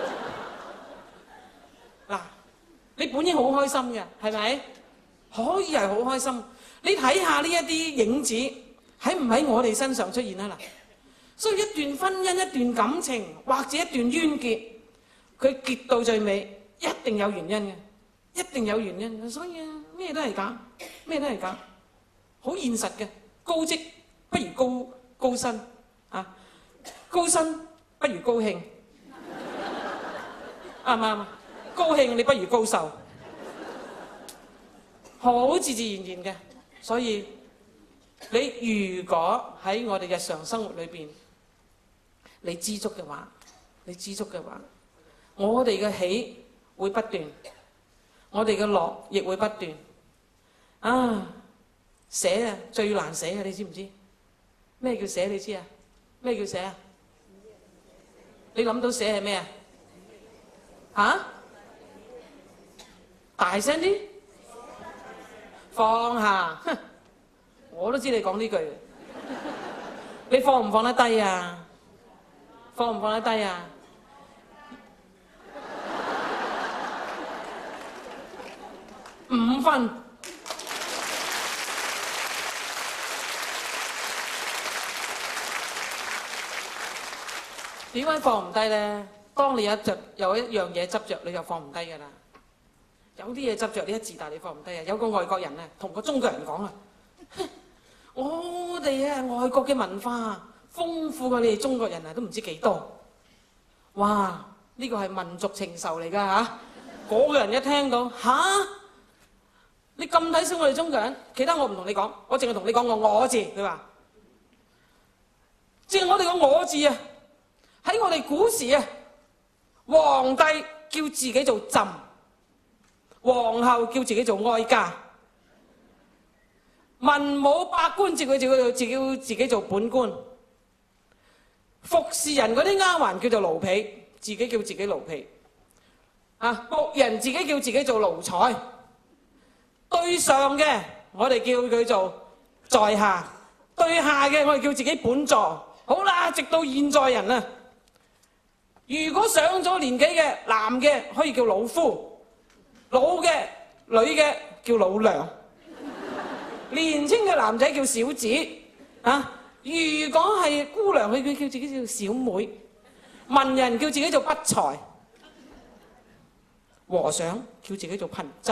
嗱，你本應好開心嘅，係咪？可以係好開心。你睇下呢一啲影子喺唔喺我哋身上出現啊？嗱，所以一段婚姻、一段感情或者一段冤結，佢結到最尾一定有原因嘅，一定有原因嘅。所以啊，咩都係假，咩都係假，好現實嘅。高職不如高薪啊，高薪不如高興，啱唔啱啊？高興你不如高壽，好自自然然嘅。所以你如果喺我哋日常生活裏邊，你知足嘅話，我哋嘅喜會不斷，我哋嘅樂亦會不斷。啊，寫啊最難寫啊，你知唔知？咩叫寫？你知啊？咩叫寫啊？你諗到寫係咩啊？嚇？大聲啲！放下，哼！我都知你講呢句，你放唔放得低啊？放唔放得低啊？5分。點解放唔低咧？當你有一樣嘢執着，你就放唔低㗎啦。有啲嘢執着，你一自大，你放唔低啊！有個外國人啊，同個中國人講啊，我哋啊外國嘅文化豐富過你哋中國人啊，都唔知幾多。哇！呢個係民族情仇嚟㗎嚇。嗰個人一聽到嚇，你咁睇小我哋中國人，其他我唔同你講，我淨係同你講個我字。佢話，即係我哋個我字啊，喺我哋古時啊，皇帝叫自己做朕，皇后叫自己做哀家，文武百官叫自己做本官，服侍人嗰啲丫鬟叫做奴婢，自己叫自己奴婢。啊！僕人自己叫自己做奴才，對上嘅我哋叫佢做在下，對下嘅我哋叫自己本座。好啦，直到現在人啊，如果上咗年紀嘅男嘅可以叫老夫，老嘅女嘅叫老娘，年輕嘅男仔叫小子啊。如果係姑娘，佢叫自己叫小妹，文人叫自己做不才。和尚叫自己做貧僧，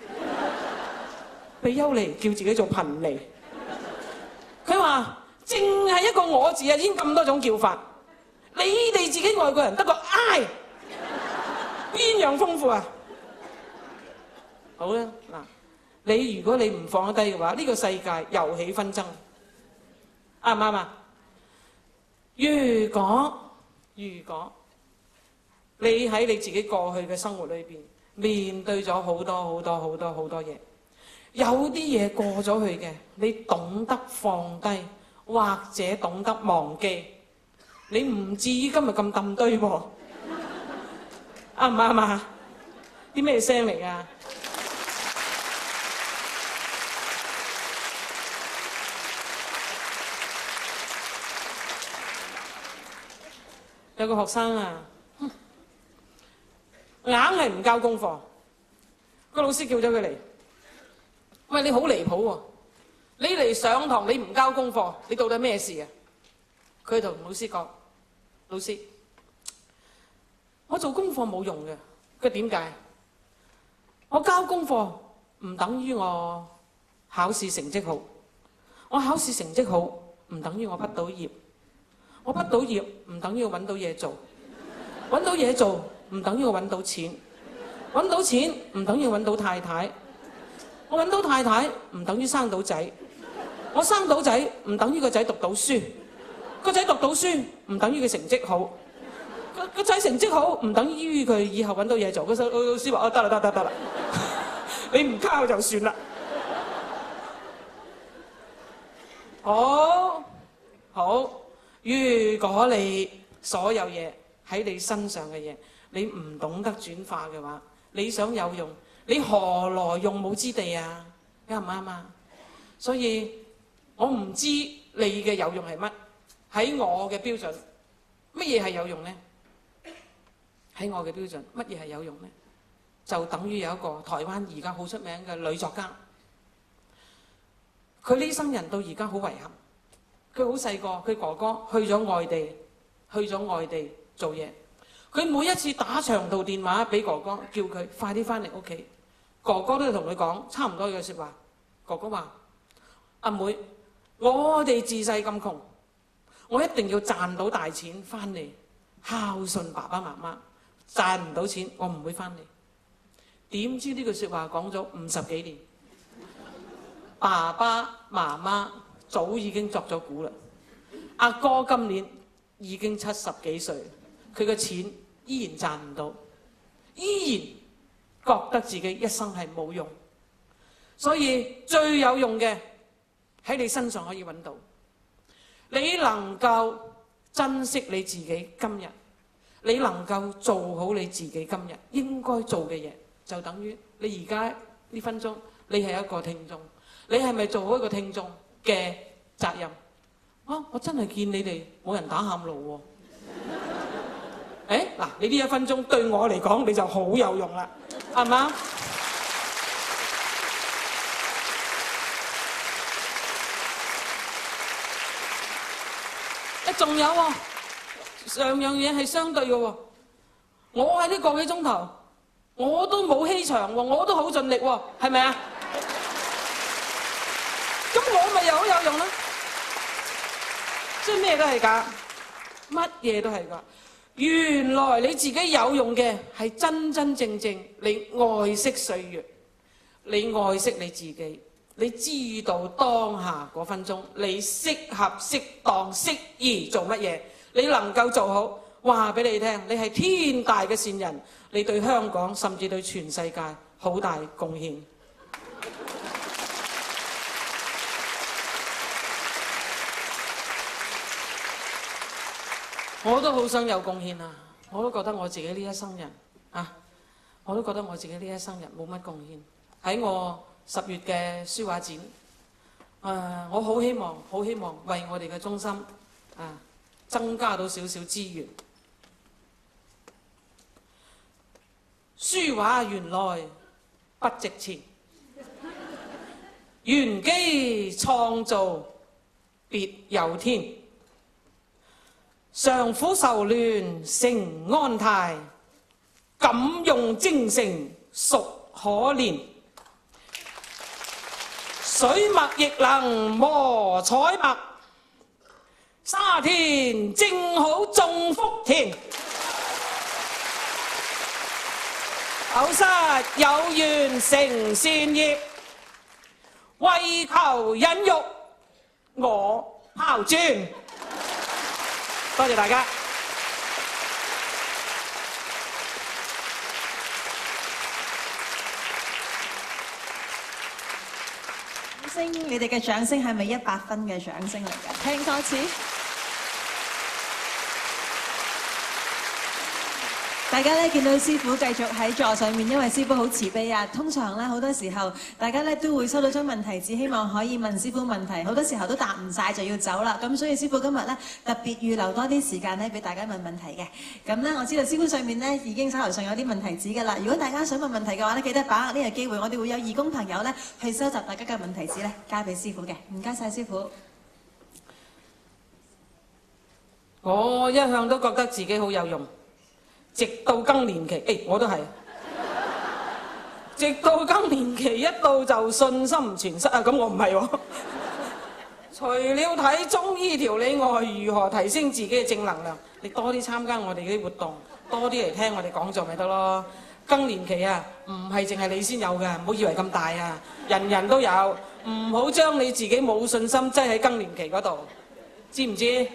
比丘尼叫自己做貧尼。佢話淨係一個我字啊，已經咁多種叫法。你哋自己外國人得個哀，邊樣豐富啊？好啦，嗱，如果你唔放得低嘅話，呢個世界又起紛爭，啱唔啱啊？如果你喺你自己過去嘅生活裏邊面對咗好多嘢，有啲嘢過咗去嘅，你懂得放低或者懂得忘記，你唔至於今日咁揼堆喎，啱唔啱啊？啲咩聲嚟㗎？有個學生啊，硬係唔交功課，個老師叫咗佢嚟，喂，你好離譜喎！你嚟上堂你唔交功課，你到底咩事啊？佢同老師講：老師，我做功課冇用嘅。佢點解？我交功課唔等於我考試成績好，我考試成績好唔等於我畢到業，我畢到業唔等於我揾到嘢做，揾到嘢做唔等於我揾到錢，揾到錢唔等於我揾到太太，我揾到太太唔等於生到仔，我生到仔唔等於個仔讀到書，個仔讀到書唔等於佢成績好，個仔成績好唔等於佢以後揾到嘢做。個老師話：哦，得啦，你唔交就算啦。好，如果你所有嘢喺你身上嘅嘢，你唔懂得轉化嘅話，你想有用，你何來用武之地啊？啱唔啱啊？所以我唔知你嘅有用係乜，喺我嘅標準，乜嘢係有用呢？喺我嘅標準，乜嘢係有用呢？就等於有一個台灣而家好出名嘅女作家，佢呢生人到而家好遺憾。佢好細個，佢哥哥去咗外地做嘢， 佢每一次打長途電話俾哥哥，叫佢快啲翻嚟屋企，哥哥都同佢講差唔多嘅説話。哥哥話：阿妹，我哋自細咁窮，我一定要賺到大錢翻嚟孝順爸爸媽媽。賺唔到錢，我唔會翻嚟。點知呢句説話講咗50幾年，爸爸媽媽早已經作咗古啦。阿哥今年已經70幾歲，佢嘅錢依然賺唔到，依然覺得自己一生係冇用。所以最有用嘅喺你身上可以揾到，你能夠珍惜你自己今日，你能夠做好你自己今日應該做嘅嘢，就等於你而家呢分鐘，你係一個聽眾，你係咪做好一個聽眾嘅責任？我真係見你哋冇人打喊路喎。嗱，你呢1分鐘對我嚟講，你就好有用啦，係嘛？仲有喎，上樣嘢係相對嘅喎。我喺呢個幾鐘頭，我都冇欺場喎，我都好盡力喎，係咪啊？咁我咪又好有用啦。所以咩都係㗎，乜嘢都係㗎。原來你自己有用嘅係真真正正你愛惜歲月，你愛惜你自己。你知道當下嗰分鐘，你適合、適當、適宜做乜嘢，你能夠做好，話俾你聽，你係天大嘅善人，你對香港甚至對全世界好大貢獻。我都好想有貢獻啊！我都覺得我自己呢一生人我都覺得我自己呢一生人冇乜貢獻。喺我10月嘅書畫展，我好希望為我哋嘅中心增加到少少資源。書畫原來不值錢，玄機創造別有天。常苦受亂成安泰，敢用精誠孰可憐。水墨亦能磨彩墨，沙田正好種福田。口室有緣成善業，為求引育我拋磚。多謝大家。 你哋嘅掌聲係咪100分嘅掌聲嚟㗎？ 聽多次。 大家咧見到師傅繼續喺座上面，因為師傅好慈悲啊。通常咧好多時候，大家咧都會收到張問題紙，希望可以問師傅問題，好多時候都答唔晒就要走啦。咁所以師傅今日咧特別預留多啲時間咧俾大家問問題嘅。咁咧我知道師傅上面咧已經手頭上有啲問題紙㗎啦。如果大家想問問題嘅話咧，記得把握呢個機會，我哋會有義工朋友咧去收集大家嘅問題紙咧，交俾師傅嘅。唔該晒師傅。 我一向都覺得自己好有用。直到更年期，我都係。直到更年期一到就信心全失啊！咁我唔係喎。除了睇中醫調理外，如何提升自己嘅正能量？你多啲參加我哋啲活動，多啲嚟聽我哋講座咪得咯。更年期啊，唔係淨係你先有㗎，唔好以為咁大啊，人人都有。唔好將你自己冇信心擠喺更年期嗰度，知唔知？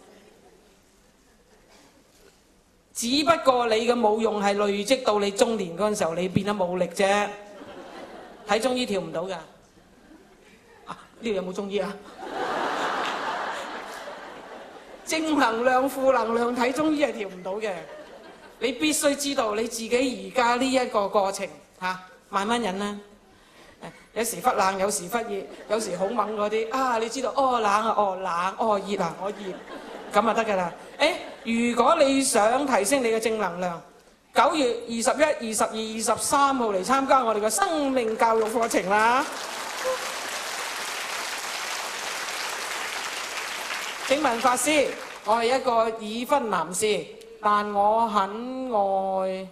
只不過你嘅冇用係累積到你中年嗰陣時候，你變得冇力啫。睇中醫調唔到㗎。呢度有冇中醫啊？正能量、負能量睇中醫係調唔到嘅。你必須知道你自己而家呢一個過程慢慢忍啦。有時忽冷，有時忽熱，有時好猛嗰啲你知道冷啊，冷，熱啊，我熱。咁就得㗎啦。如果你想提升你嘅正能量，9月21、22、23號嚟參加我哋嘅生命教育課程啦。請問法師，我係一個已婚男士， 但我很愛，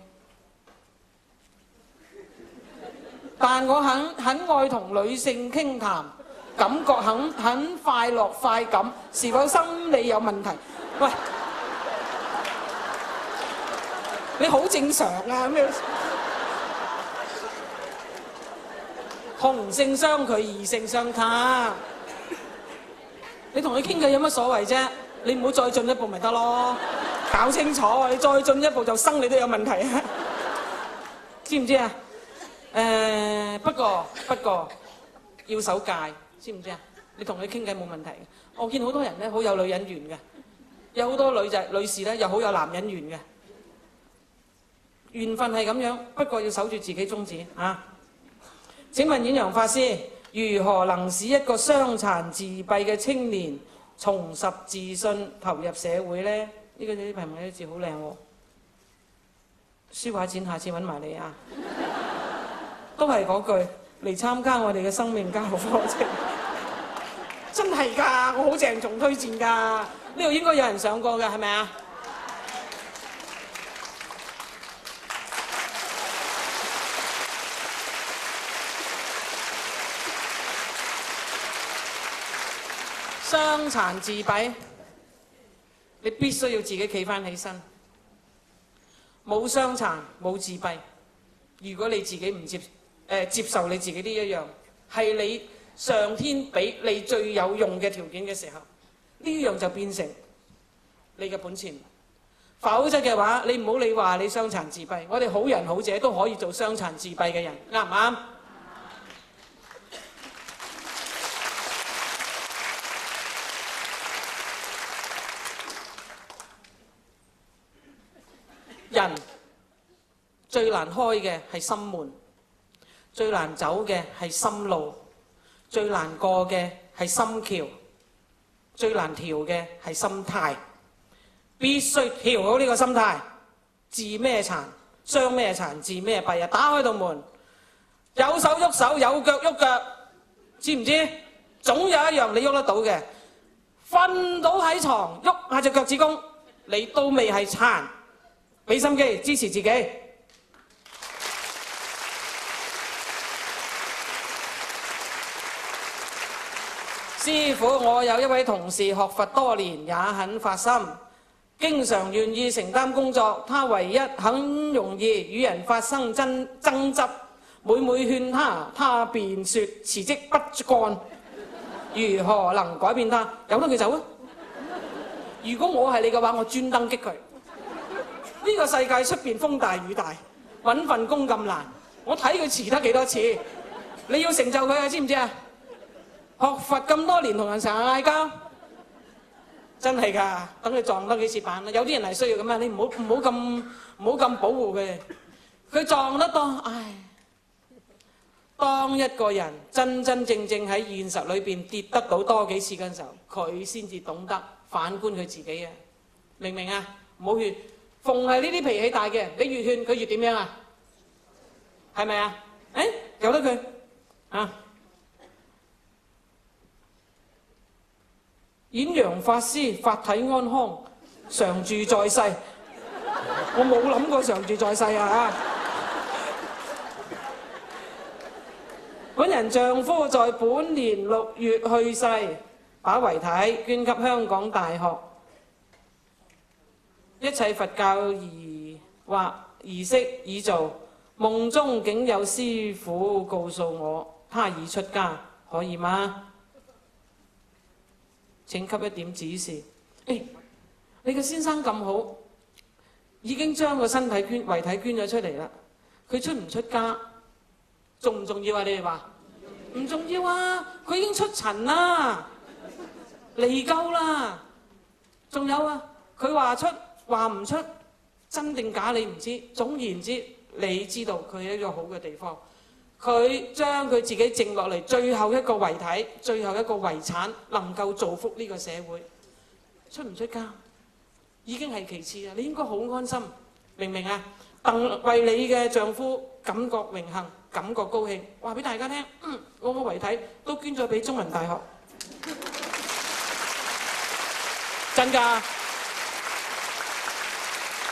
很愛同女性傾談，感覺很快樂快感，是否心理有問題？喂，你好正常啊咁樣。同性相拒，異性相他。你同佢傾偈有乜所謂啫？你唔好再進一步咪得咯。搞清楚啊！你再進一步就生理都有問題啊！知唔知啊？不過要守戒，知唔知啊？你同佢傾偈冇問題。我見好多人咧好有女人緣嘅，有好多女士咧又好有男人緣嘅。緣分係咁樣，不過要守住自己宗旨啊！請問演揚法師，如何能使一個傷殘自閉嘅青年重拾自信，投入社會呢？呢個啲題目啲字好靚喎，書畫展下次揾埋你啊！都係嗰句，嚟參加我哋嘅生命教育課程，真係㗎，我好鄭重推薦㗎。呢度應該有人上過㗎，係咪啊？傷殘自閉，你必須要自己企返起身。冇傷殘冇自閉，如果你自己唔接受你自己呢一樣，係你上天俾你最有用嘅條件嘅時候，呢樣就變成你嘅本錢。否則嘅話，你唔好理話你傷殘自閉，我哋好人好者都可以做傷殘自閉嘅人，啱唔啱？人最難開嘅係心門，最難走嘅係心路，最難過嘅係心橋，最難調嘅係心態。必須調好呢個心態。治咩殘，傷咩殘，治咩弊啊！打開道門，有手喐手，有腳喐腳，知唔知？總有一樣你喐得到嘅。瞓到喺床，喐下隻腳趾公，你都未係殘。俾心機支持自己。師傅，我有一位同事學佛多年，也很發心，經常願意承擔工作。他唯一很容易與人發生爭執，每勸他，他便說辭職不幹。如何能改變他？由得佢走啊！如果我係你嘅話，我專登激佢。呢個世界出邊風大雨大，揾份工咁難，我睇佢辭得幾多次。你要成就佢啊，知唔知啊？學佛咁多年，同人成日嗌交，真係㗎。等佢撞多幾次板啦。有啲人係需要咁啊，你唔好咁保護佢。佢撞得多，唉。當一個人真真正正喺現實裏邊跌得到多幾次嘅時候，佢先至懂得反觀佢自己啊！明唔明啊？唔好勸。逢係呢啲脾氣大嘅，你越勸佢越點樣啊？係咪啊？由得佢啊！演揚法師法體安康，常住在世。我冇諗過常住在世啊！本人丈夫在本年6月去世，把遺體捐給香港大學。一切佛教儀式已做，夢中竟有師父告訴我，他已出家，可以嗎？請給一點指示。你個先生咁好，已經將個身體遺體捐咗出嚟啦，佢出唔出家重唔重要啊？你哋話唔重要啊？佢已經出塵啦，離垢啦。仲有啊，佢話出話唔出，真定假你唔知。總言之，你知道佢係一個好嘅地方。佢將佢自己剩落嚟最後一個遺體、最後一個遺產，能夠造福呢個社會。出唔出家已經係其次啊！你應該好安心，明唔明啊？為你嘅丈夫感覺榮幸，感覺高興，話俾大家聽，我個遺體都捐咗俾中文大學，真㗎。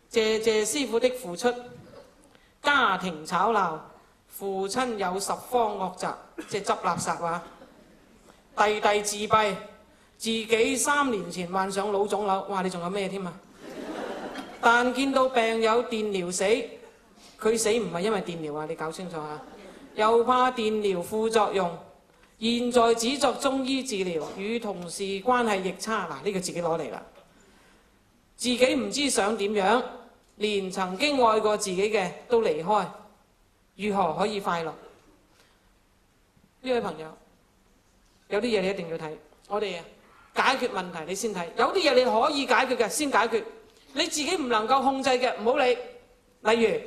謝謝師傅的付出，家庭吵鬧，父親有10方惡習，即係執垃圾啊！弟弟自閉，自己3年前患上腦腫瘤，哇！你仲有咩添啊？但見到病友電療死，佢死唔係因為電療啊！你搞清楚啊！又怕電療副作用，現在只作中醫治療，與同事關係亦差。嗱，呢個自己攞嚟啦，自己唔知想點樣，連曾經愛過自己嘅都離開，如何可以快樂？呢位朋友，有啲嘢你一定要睇。我哋解決問題你先睇，有啲嘢你可以解決嘅先解決，你自己唔能夠控制嘅唔好理。例如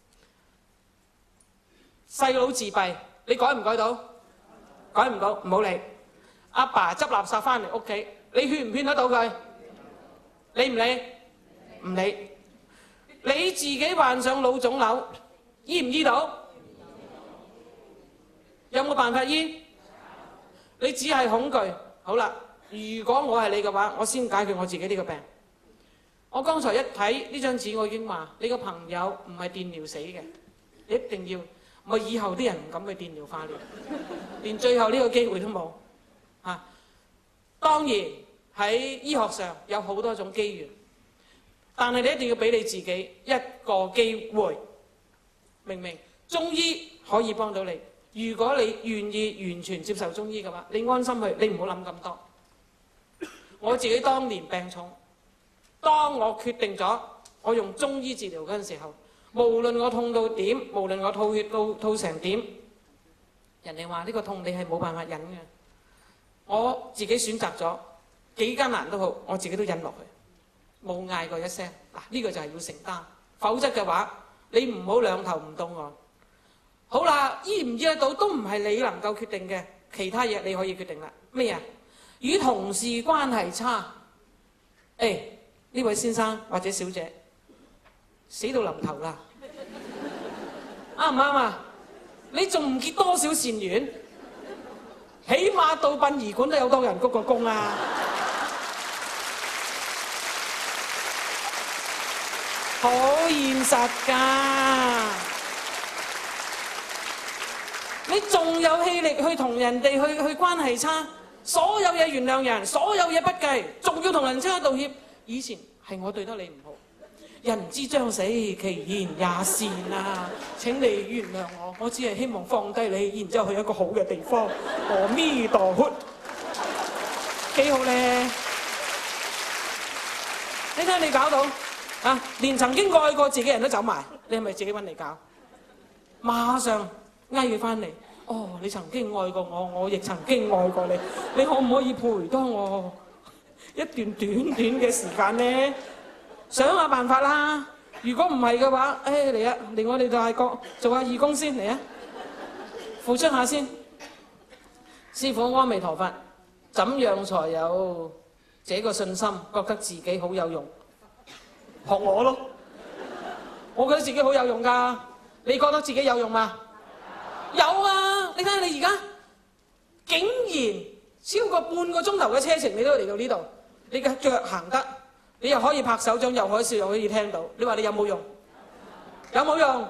細佬自閉，你改唔改到？改唔到，唔好理。阿爸執垃圾翻嚟屋企，你勸唔勸得到佢？理唔理？唔理。你自己患上腦腫瘤，醫唔醫到？有冇辦法醫？你只係恐懼。好啦，如果我係你嘅話，我先解決我自己呢個病。我剛才一睇呢張紙，我已經話你個朋友唔係電療死嘅，你一定要。我以後啲人唔敢去電療化療，連最後呢個機會都冇啊！當然喺醫學上有好多種機緣，但係你一定要俾你自己一個機會，明唔明？中醫可以幫到你，如果你願意完全接受中醫嘅話，你安心去，你唔好諗咁多。我自己當年病重，當我決定咗我用中醫治療嗰陣時候，無論我痛到點，無論我吐血吐成點，人哋話呢個痛你係冇辦法忍嘅。我自己選擇咗幾艱難都好，我自己都忍落去，冇嗌過一聲。嗱，呢個就係要承擔，否則嘅話你唔好兩頭唔到岸。好啦，醫唔醫得到都唔係你能夠決定嘅，其他嘢你可以決定啦。咩啊？與同事關係差，呢位先生或者小姐死到臨頭啦，啱唔啱啊？你仲唔結多少善緣？起碼到殯儀館都有多人鞠個躬啊！好現實㗎，你仲有氣力去同人哋去關係差，所有嘢原諒人，所有嘢不計，仲要同人差道歉。以前係我對得你唔好。人之將死，其言也善啊！請你原諒我，我只係希望放低你，然之後去一個好嘅地方。阿彌陀佛，幾好咧！你睇你搞到啊，連曾經愛過自己人都走埋，你係咪自己揾嚟搞？馬上嗌佢翻嚟。哦，你曾經愛過我，我亦曾經愛過你，你可唔可以陪多我一段短短嘅時間呢？想下辦法啦！如果唔係嘅話，嚟啊，嚟我哋大國做下義工先嚟啊！付出下先。師父阿彌陀佛，怎樣才有這個信心，覺得自己好有用？學我咯，我覺得自己好有用㗎。你覺得自己有用嗎？有啊！你睇下你而家竟然超過半個鐘頭嘅車程，你都嚟到呢度，你嘅腳行得。你又可以拍手掌，又可以笑，又可以聽到。你話你有冇用？有冇用？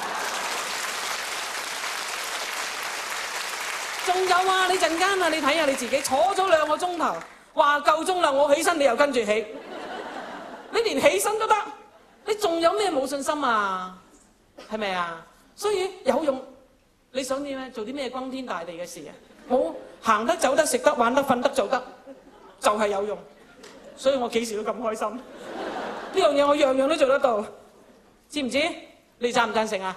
仲有啊！你陣間啊，你睇下你自己坐咗2個鐘頭，話夠鐘啦，我起身你又跟住起，你連起身都得，你仲有咩冇信心啊？係咪啊？所以有用。你想點咧？做啲咩轟天大地嘅事啊？冇行得、走得、食得、玩得、瞓得、做得，就係有用。所以我幾時都咁開心，呢樣嘢我樣樣都做得到，知唔知？你贊唔贊成啊？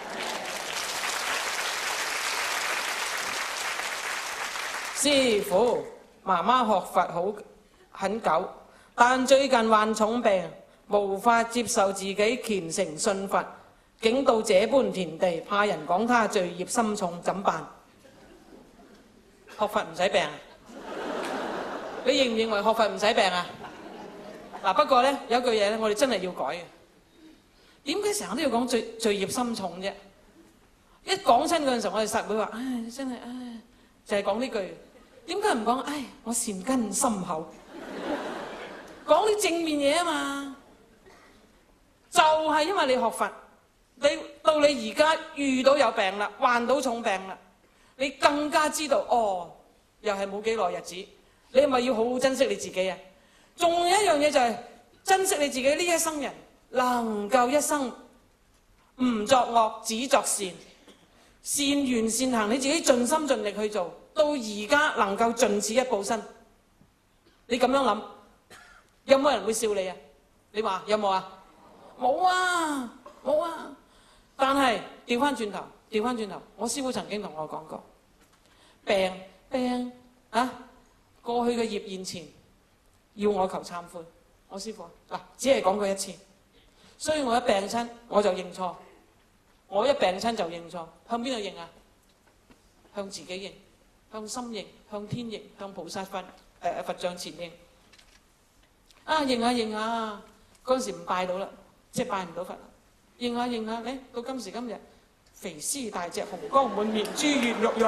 師父，媽媽學佛很久，但最近患重病，無法接受自己虔誠信佛，竟到這般田地，怕人講他罪孽深重，怎辦？學佛唔使病啊？你認唔認為學佛唔使病啊？嗱，不過咧有一句嘢咧，我哋真係要改嘅。點解成日都要講罪孽深重啫？一講親嗰陣時候，我哋實會話：唉，真係唉，就係講呢句。點解唔講？唉，我善根深厚。講啲正面嘢啊嘛。 就係因為你學佛，你到你而家遇到有病啦，患到重病啦，你更加知道哦，又係冇幾耐日子，你係咪要好好珍惜你自己啊？仲有一樣嘢就係珍惜你自己呢一生人，能夠一生唔作惡，只作善，善緣善行，你自己盡心盡力去做，到而家能夠盡此一步身，你咁樣諗，有冇人會笑你啊？你話有冇啊？冇啊，冇啊！但係調翻轉頭，我師父曾經同我講過，病啊，過去嘅業現前，要我求懺悔。我師父嗱，只係講過一次，所以我一病親我就認錯，我一病親就認錯，向邊度認啊？向自己認，向心認，向天認，向菩薩佛像前認。啊，認下，嗰陣時唔拜到啦，即係拜唔到佛啦。認下，你到今時今日，肥屍大隻，紅光滿面，珠圓玉潤。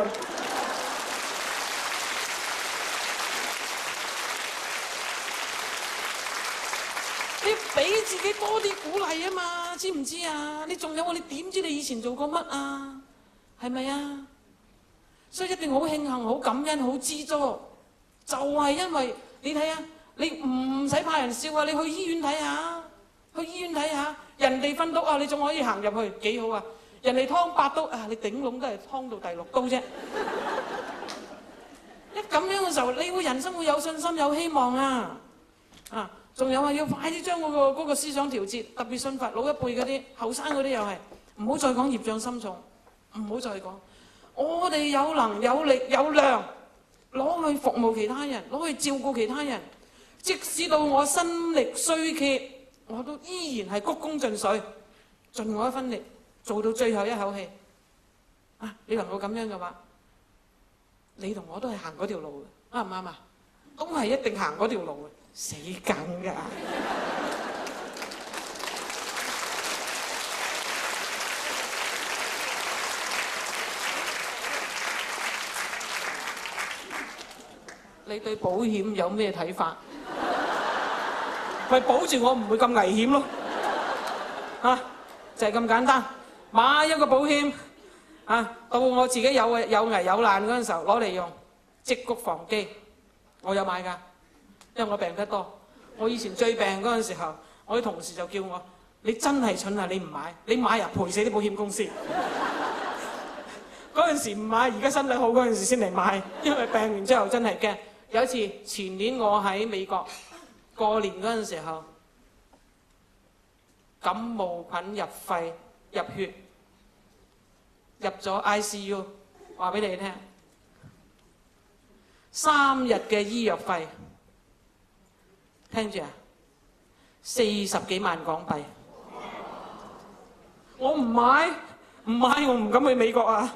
你俾自己多啲鼓勵啊嘛，知唔知啊？你仲有喎，你點知你以前做過乜啊？係咪啊？所以一定好慶幸、好感恩、好知足，就係因為你睇下，你唔使怕人笑啊！你去醫院睇下，人哋分刀啊，你仲可以行入去，幾好啊！人哋劏8刀啊，你頂籠都係劏到第6刀啫。一咁樣嘅時候，你會人生會有信心、有希望啊！啊，仲有啊，要快啲將嗰個思想調節，特別信佛老一輩嗰啲、後生嗰啲又係，唔好再講業障深重，唔好再講。我哋有能有力有量，攞去服務其他人，攞去照顧其他人，即使到我身力衰竭，我都依然係鞠躬盡瘁，盡我一分力，做到最後一口氣。啊，你能夠咁樣嘅話，你同我都係行嗰條路嘅，啱唔啱啊？都係一定行嗰條路嘅，死梗㗎！你對保險有咩睇法？咪保住我唔會咁危險咯，嚇就係咁簡單。買一個保險，到我自己有危有難嗰陣時候攞嚟用，積谷防饑。我有買㗎，因為我病得多。我以前最病嗰陣時候，我啲同事就叫我：你真係蠢啊！你唔買，你買啊賠死啲保險公司。嗰陣時唔買，而家身體好嗰陣時先嚟買，因為病完之後真係驚。有一次前年我喺美國過年嗰陣時候，感冒菌入肺入血，入咗 ICU， 話俾你聽，3日嘅醫藥費，聽住啊，40幾萬港幣。我唔買，我唔敢去美國啊！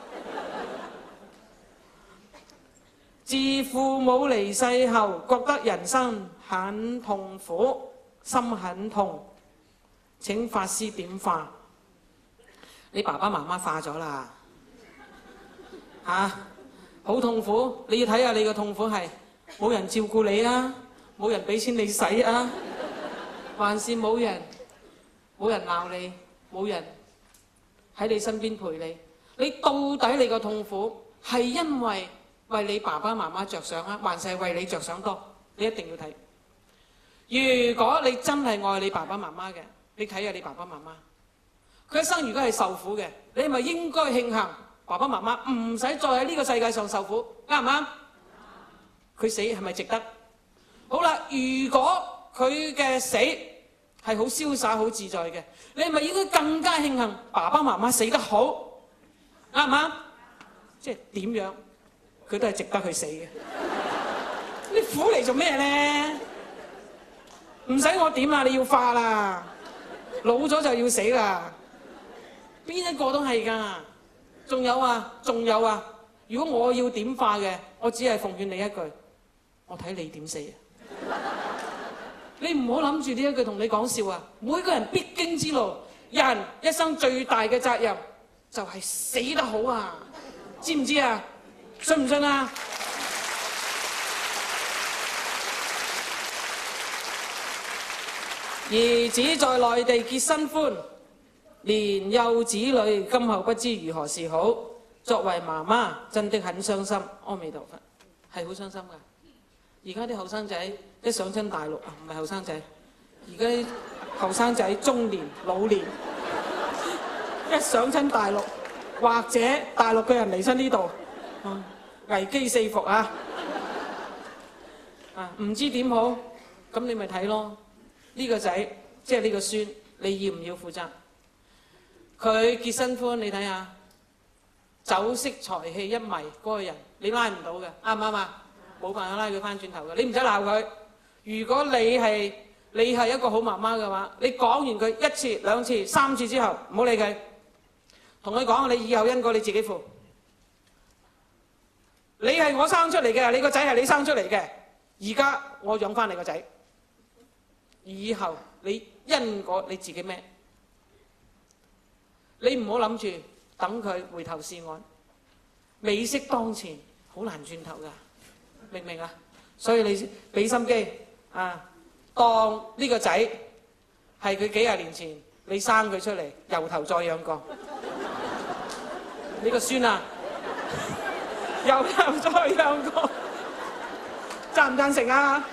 自父母離世後，覺得人生很痛苦，心很痛。請法師點化？你爸爸媽媽化咗啦，好痛苦。你要睇下你個痛苦係冇人照顧你啊，冇人俾錢你使啊，還是冇人鬧你，冇人喺你身邊陪你？你到底你個痛苦係因為你爸爸媽媽着想啊，還是係為你着想多？你一定要睇。如果你真係愛你爸爸媽媽嘅，你睇下你爸爸媽媽，佢一生如果係受苦嘅，你係咪應該慶幸爸爸媽媽唔使再喺呢個世界上受苦？啱唔啱？佢死係咪值得？好啦，如果佢嘅死係好瀟灑、好自在嘅，你係咪應該更加慶幸爸爸媽媽死得好？啱唔啱？即係點樣？佢都係值得去死嘅。你苦嚟做咩咧？唔使我點啦，你要化啦，老咗就要死啦，邊一個都係㗎。仲有啊！如果我要點化嘅，我只係奉勸你一句，我睇你點死啊！你唔好諗住呢一句同你講笑啊！每個人必經之路，人一生最大嘅責任就係死得好啊！知唔知啊？信唔信啊？ 兒子在內地結新歡，年幼子女今後不知如何是好。作為媽媽，真的很傷心。阿彌陀佛，係好傷心㗎。而家啲後生仔一上親大陸啊，唔係後生仔，而家啲後生仔中年、老年一上親大陸，或者大陸嘅人嚟親呢度，危機四伏啊！唔知點好，咁你咪睇咯。呢個仔即係呢個孫，你要唔要負責？佢結新歡，你睇下，酒色財氣一迷嗰個人，你拉唔到嘅，啱唔啱啊？冇辦法拉佢翻轉頭嘅，你唔使鬧佢。如果你係一個好媽媽嘅話，你講完佢1次、2次、3次之後，唔好理佢，同佢講你以後因果你自己負。你係我生出嚟嘅，你個仔係你生出嚟嘅，而家我養翻你個仔，以後你因果你自己孭。你唔好諗住等佢回頭是岸，美色當前，好難轉頭㗎。明唔明啊？所以你俾心機啊，當呢個仔係佢幾廿年前你生佢出嚟，由頭再養過。呢個孫啊，由頭再養過，贊唔贊成啊？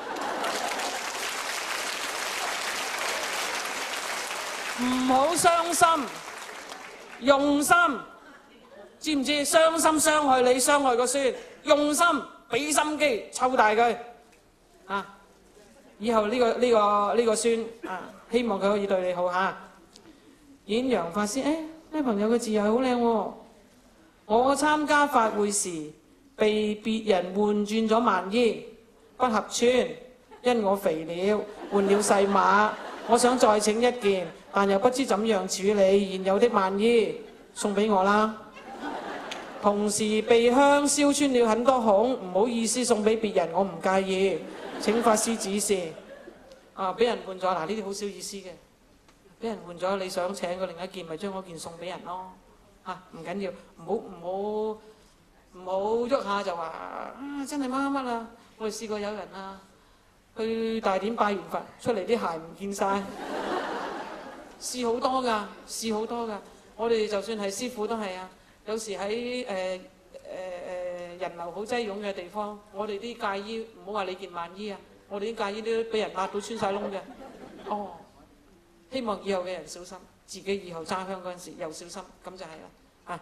唔好傷心，用心，知唔知？傷心傷害你，傷害個孫，用心。俾心機湊大佢啊！以後呢個孫啊，希望佢可以對你好嚇。演揚法師，呢朋友嘅字又係好靚喎。我參加法會時被別人換轉咗萬衣，不合穿，因我肥了，換了細碼。我想再請一件，但又不知怎樣處理現有的萬衣，送俾我啦。同時被香燒穿了很多孔，唔好意思送俾別人，我唔介意。請法師指示。俾人換咗，嗱呢啲好少意思嘅。俾人換咗，你想請個另一件，咪將嗰件送俾人咯。唔緊要，唔好喐下就話真係乜乜乜啊！我哋試過有人去大典拜完佛出嚟，啲鞋唔見晒，試好多㗎，試好多㗎。我哋就算係師傅都係啊。有時喺人流好擠擁嘅地方，我哋啲戒衣唔好話你件萬衣啊，我哋啲戒衣都俾人揦到穿晒窿嘅。希望以後嘅人小心，自己以後揸香嗰陣時又小心，咁就係啦。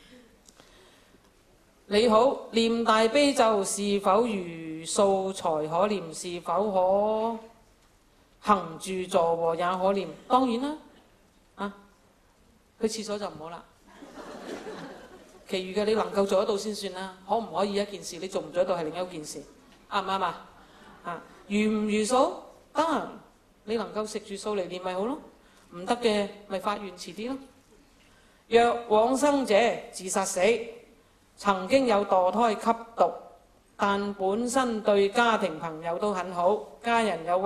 你好，念大悲咒是否如數才可念？是否可行住坐臥也可念？當然啦。去廁所就唔好啦。其餘嘅你能夠做得到先算啦，可唔可以一件事你做唔做得到係另一件事，啱唔啱啊？如唔如數得，你能夠食住數嚟念咪好咯，唔得嘅咪發願遲啲咯。若往生者自殺死，曾經有墮胎吸毒，但本身對家庭朋友都很好，家人有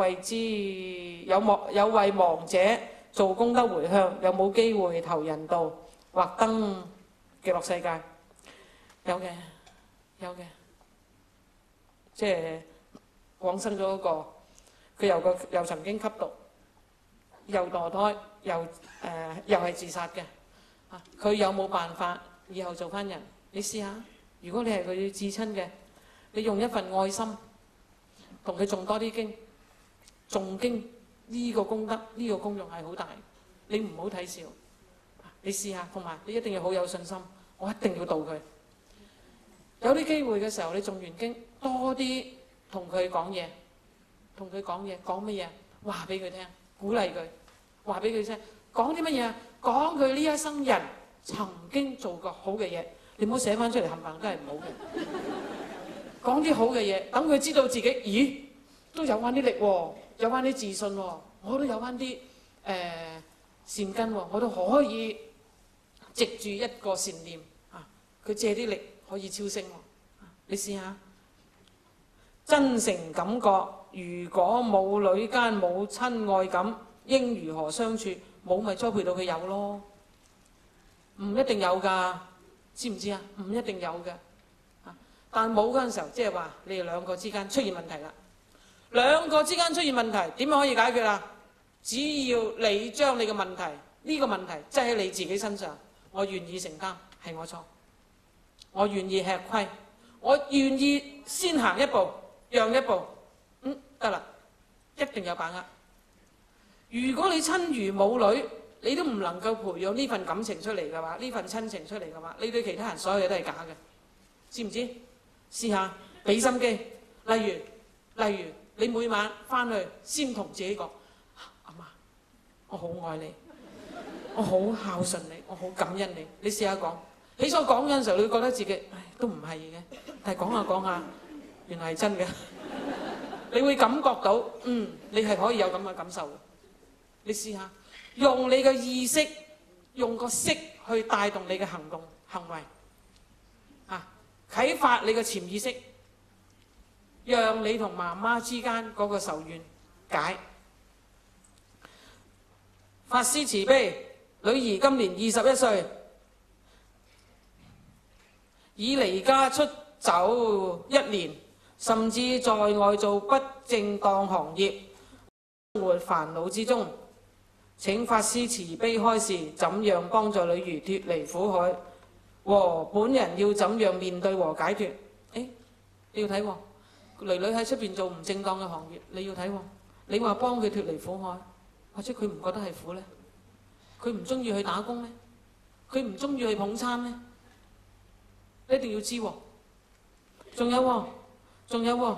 為亡者做功德回向，有冇機會投人道或登極樂世界？有嘅，即係往生咗嗰個，佢又曾經吸毒，又墮胎，又係自殺嘅。佢有冇辦法以後做翻人？你試下，如果你係佢至親嘅，你用一份愛心同佢誦多啲經，誦經呢個功德，呢個功用係好大，你唔好睇笑。你試下，同埋你一定要好有信心，我一定要度佢。有啲機會嘅時候，你誦完經，多啲同佢講嘢，講乜嘢？話俾佢聽，鼓勵佢，話俾佢聽，講啲乜嘢？講佢呢一生人曾經做過好嘅嘢，你唔好寫翻出嚟，冚唪唥都係唔好嘅。講啲好嘅嘢，等佢知道自己，咦，都有翻啲力喎，有翻啲自信喎，我都有翻啲善根喎，我都可以藉住一個善念佢借啲力可以超升喎。你試下，真誠感覺，如果母女間冇親愛感，應如何相處？冇咪栽培到佢有咯，唔一定有㗎，知唔知啊？唔一定有嘅。但冇嗰陣時候，即係話你哋兩個之間出現問題啦。兩個之間出現問題，點樣可以解決啊？ 只要你將你嘅問題呢個問題擠喺你自己身上，我願意承擔，係我錯，我願意吃虧，我願意先行一步，讓一步，得啦，一定有把握。如果你親如母女，你都唔能夠培養呢份感情出嚟嘅話，呢份親情出嚟嘅話，你對其他人所有嘢都係假嘅，知唔知？試下俾心機，例如你每晚翻去先同自己講：阿媽，我好愛你，我好孝順你，我好感恩你。你試下講，起初講嗰陣時候，你會覺得自己都唔係嘅，但係講下講下，原來係真嘅。你會感覺到，你係可以有咁嘅感受嘅。你試下用你嘅意識，用個識去帶動你嘅行動行為，啟發你嘅潛意識，讓你同媽媽之間嗰個仇怨解。法師慈悲，女兒今年21歲，已離家出走1年，甚至在外做不正當行業，生活煩惱之中。請法師慈悲開示，怎樣幫助女兒脫離苦海？和本人要怎樣面對和解脫？你要睇喎，囡囡喺出邊做唔正當嘅行業，你要睇喎。你話幫佢脫離苦海，或者佢唔覺得係苦呢？佢唔中意去打工呢？佢唔中意去捧餐呢？你一定要知喎。仲有喎，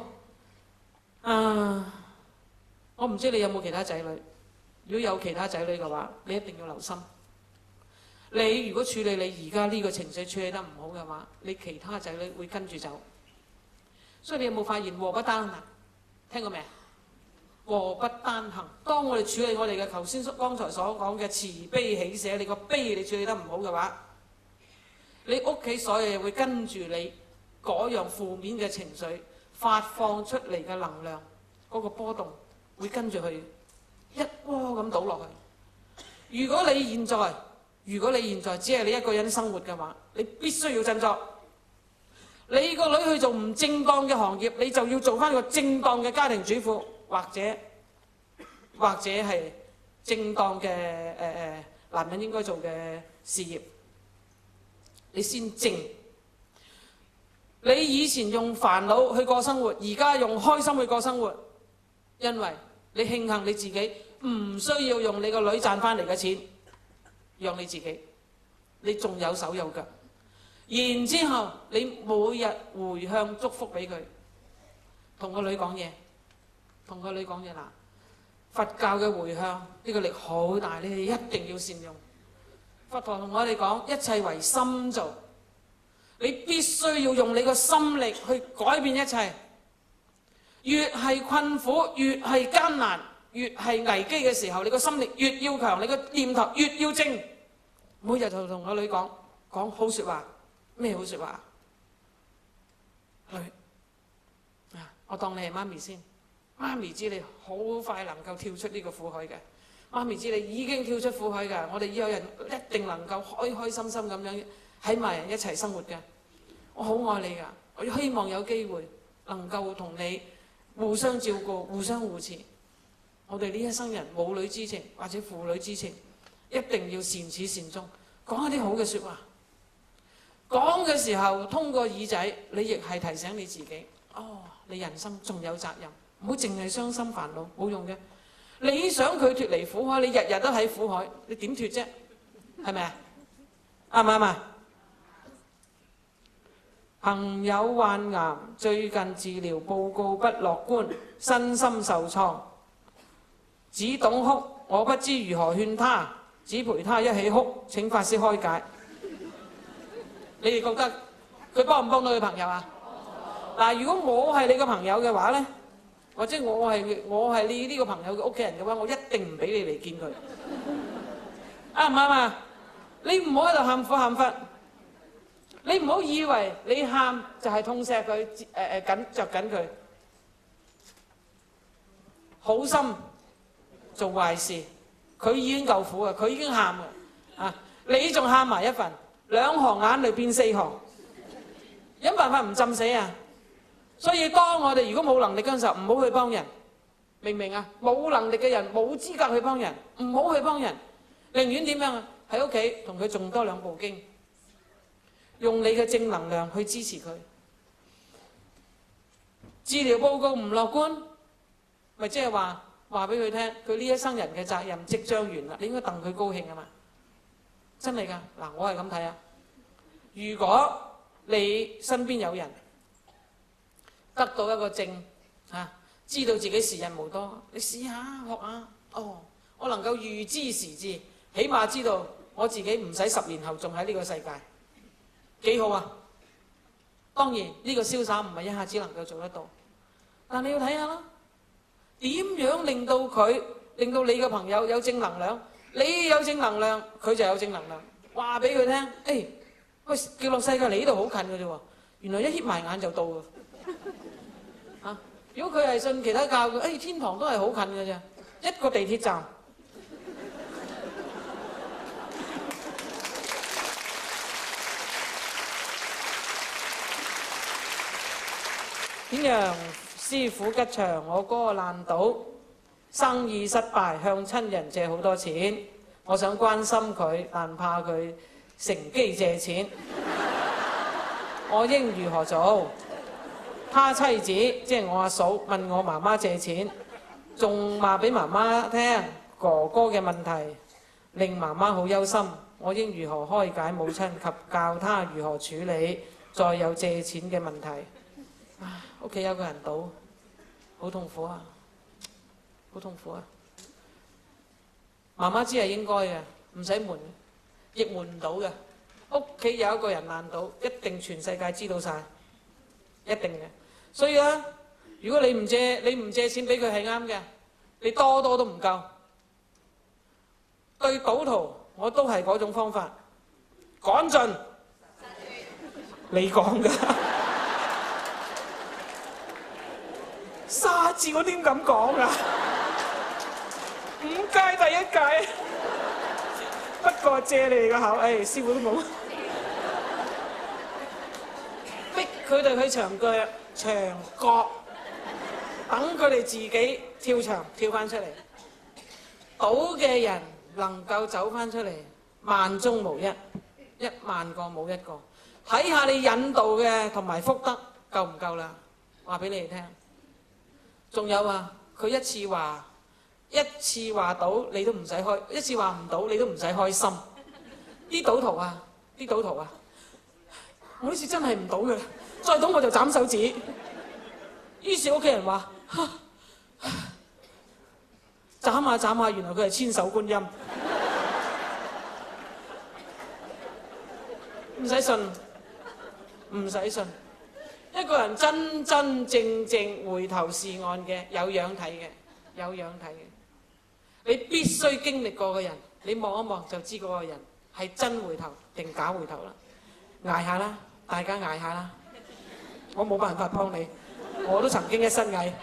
我唔知你有冇其他仔女。如果有其他仔女嘅話，你一定要留心。你如果處理你而家呢個情緒處理得唔好嘅話，你其他仔女會跟住走。所以你有冇發現禍不單行？聽過未啊？禍不單行。當我哋處理我哋嘅頭先剛才所講嘅慈悲喜捨，你個悲你處理得唔好嘅話，你屋企所有嘢會跟住你嗰樣負面嘅情緒發放出嚟嘅能量，嗰個波動會跟住去一窩咁倒落去。如果你現在只係你一個人生活嘅話，你必須要振作。你個女去做唔正當嘅行業，你就要做翻個正當嘅家庭主婦，或者係正當嘅男人應該做嘅事業，你先正。你以前用煩惱去過生活，而家用開心去過生活，因為你慶幸你自己唔需要用你個女賺翻嚟嘅錢養你自己，你仲有手有腳。然之後你每日回向祝福俾佢，同個女講嘢，嗱，佛教嘅回向呢個力好大，你哋一定要善用。佛陀同我哋講，一切為心造，你必須要用你個心力去改變一切。越係困苦，越係艱難，越係危機嘅時候，你個心力越要強，你個念頭越要正。每日就同個女講好説話。咩好説話？女，我當你係媽咪先，媽咪知你好快能夠跳出呢個苦海嘅，媽咪知你已經跳出苦海㗎，我哋以後人一定能夠開開心心咁樣喺埋一齊生活嘅。我好愛你㗎，我希望有機會能夠同你互相照顧、互相扶持。我哋呢一生人母女之情或者父女之情，一定要善始善終，講一啲好嘅説話。講嘅時候，通過耳仔，你亦係提醒你自己，你人生仲有責任，唔好淨係傷心煩惱，冇用嘅。你想佢脫離苦海，你日日都喺苦海，你點脫啫？係咪啊？啱唔啱啊？朋友患癌，最近治療報告不樂觀，身心受創，只懂哭，我不知如何勸他，只陪他一起哭，請法師開解。你哋覺得佢幫唔幫到佢朋友啊？嗱，如果我係你個朋友嘅話呢，或者我係你呢個朋友嘅屋企人嘅話，我一定唔俾你嚟見佢。啱唔啱啊？你唔好喺度喊苦喊忽，你唔好以為你喊就係痛錫佢，着緊佢，好心做壞事，佢已經夠苦啊，佢已經喊啊，你仲喊埋一份。2行眼淚變4行，有辦法唔浸死啊？所以當我哋如果冇能力嗰陣時候，唔好去幫人， 明唔明啊？冇能力嘅人冇資格去幫人，唔好去幫人，寧願點樣啊？喺屋企同佢誦多2部經，用你嘅正能量去支持佢。治療報告唔樂觀，咪即係話俾佢聽，佢呢一生人嘅責任即將完啦，你應該戥佢高興啊嘛！真係㗎，嗱，我係咁睇啊。如果你身邊有人得到一個證嚇，知道自己時日無多，你試下學下，哦，我能夠預知時至，起碼知道我自己唔使10年後仲喺呢個世界，幾好啊！當然呢個瀟灑唔係一下子能夠做得到，但你要睇下啦，點樣令到你嘅朋友有正能量，你有正能量，佢就有正能量。話俾佢聽，喂，叫落世界嚟呢度好近嘅啫喎，原來一瞇埋眼就到㗎。嚇！如果佢係信其他教嘅，天堂都係好近嘅啫，一個地鐵站。顯揚師傅吉祥，我哥爛賭，生意失敗，向親人借好多錢。我想關心佢，但怕佢乘機借錢。我應如何做？他妻子即係我阿嫂問我媽媽借錢，仲話俾媽媽聽哥哥嘅問題，令媽媽好憂心。我應如何開解母親及教他如何處理再有借錢嘅問題？屋企有個人賭，好痛苦啊！好痛苦啊！媽媽知係應該嘅，唔使瞞，亦瞞唔到嘅。屋企有一個人爛賭，一定全世界知道晒，一定嘅。所以咧，如果你唔借錢俾佢係啱嘅，你多都唔夠。對賭徒，我都係嗰種方法，趕盡。你講㗎。沙字我點敢講啊？5屆第1屆，不過借你個口，師傅都冇逼佢哋去長角，等佢哋自己跳牆跳翻出嚟。賭嘅人能夠走翻出嚟，萬中無一，1萬個冇1個。睇下你引導嘅同埋福德夠唔夠啦？話俾你哋聽。仲有啊，佢一次話賭你都唔使開，一次話唔賭你都唔使開心。啲賭徒啊，我呢次真係唔賭嘅，再賭我就斬手指。於是屋企人話：斬下，原來佢係千手觀音。唔使信。一個人真真正正回頭是岸嘅，有樣睇嘅。你必須經歷過嘅人，你望一望就知嗰個人係真回頭定假回頭啦。捱下啦，大家捱下啦。我冇辦法幫你，我都曾經一身蟻。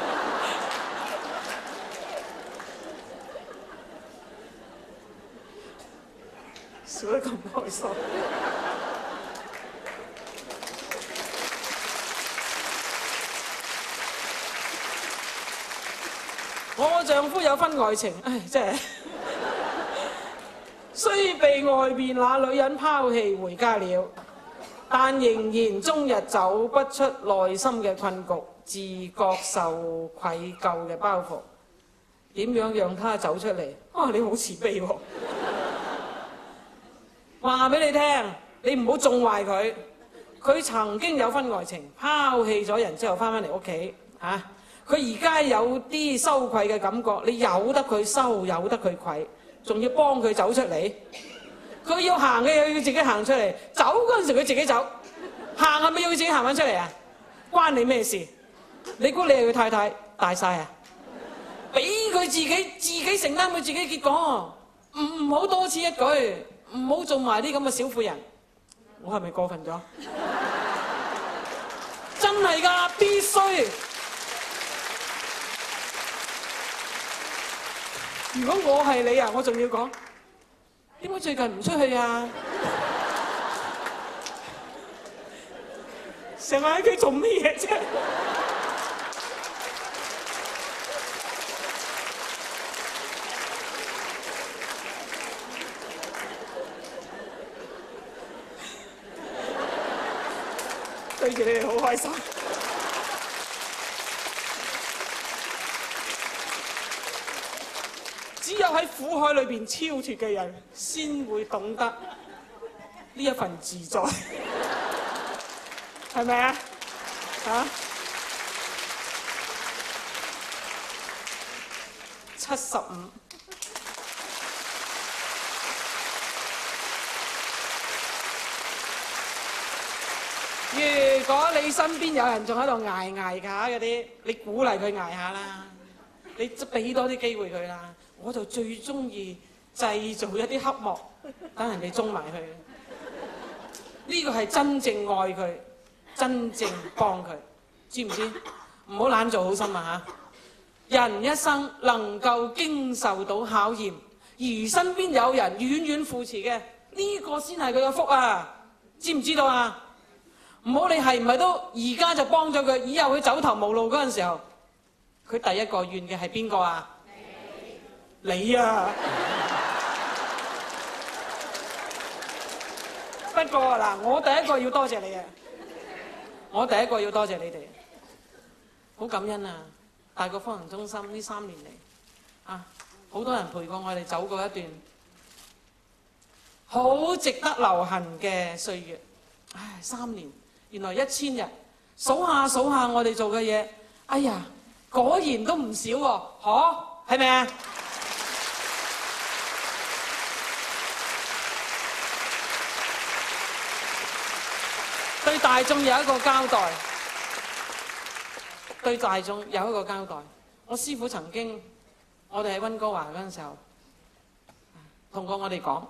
笑得咁開心。我丈夫有婚外情，真係雖被外邊那女人拋棄回家了，但仍然終日走不出內心嘅困局，自覺受愧疚嘅包袱。點樣讓他走出嚟？你好慈悲喎！話俾你聽，你唔好縱壞佢。佢曾經有婚外情，拋棄咗人之後翻返嚟屋企嚇。佢而家有啲羞愧嘅感覺，你由得佢羞，由得佢愧，仲要幫佢走出嚟。佢要行嘅又要自己行出嚟，走嗰陣時佢自己走，行係咪要自己行翻出嚟啊？關你咩事？你估你係佢太太大晒啊？俾佢自己承擔佢自己結果，唔好多此一舉，唔好做埋啲咁嘅小婦人。我係咪過分咗？真係㗎，必須。如果我係你啊，我仲要講點解最近唔出去啊？成日喺佢做咩嘢啫？ 對住你哋好開心。只有喺苦海裏邊超脫嘅人，先會懂得呢一份自在，係咪啊？嚇，75。如果你身邊有人仲喺度捱下嗰啲，你鼓勵佢捱下啦，你俾多啲機會佢啦。我就最中意製造一啲黑幕，等人哋中埋去。呢個係真正愛佢，真正幫佢，知唔知？唔好懶做好心啊嚇！人一生能夠經受到考驗，而身邊有人遠遠扶持嘅，呢個先係佢嘅福啊！知唔知道啊？唔好你係唔係都而家就幫咗佢，以後佢走投無路嗰陣時候，佢第一個怨嘅係邊個啊？你啊！不過嗱，我第一個要多謝你啊！我第一個要多謝你哋，好感恩啊！大國福行中心呢3年嚟啊，好多人陪過我哋走過一段好值得留痕嘅歲月。唉，3年，原來1000日，數下數下我哋做嘅嘢，哎呀，果然都唔少喎，係咪啊？對大眾有一個交代，對大眾有一個交代。我師父曾經，我哋喺溫哥華嗰陣時候，同過我哋講，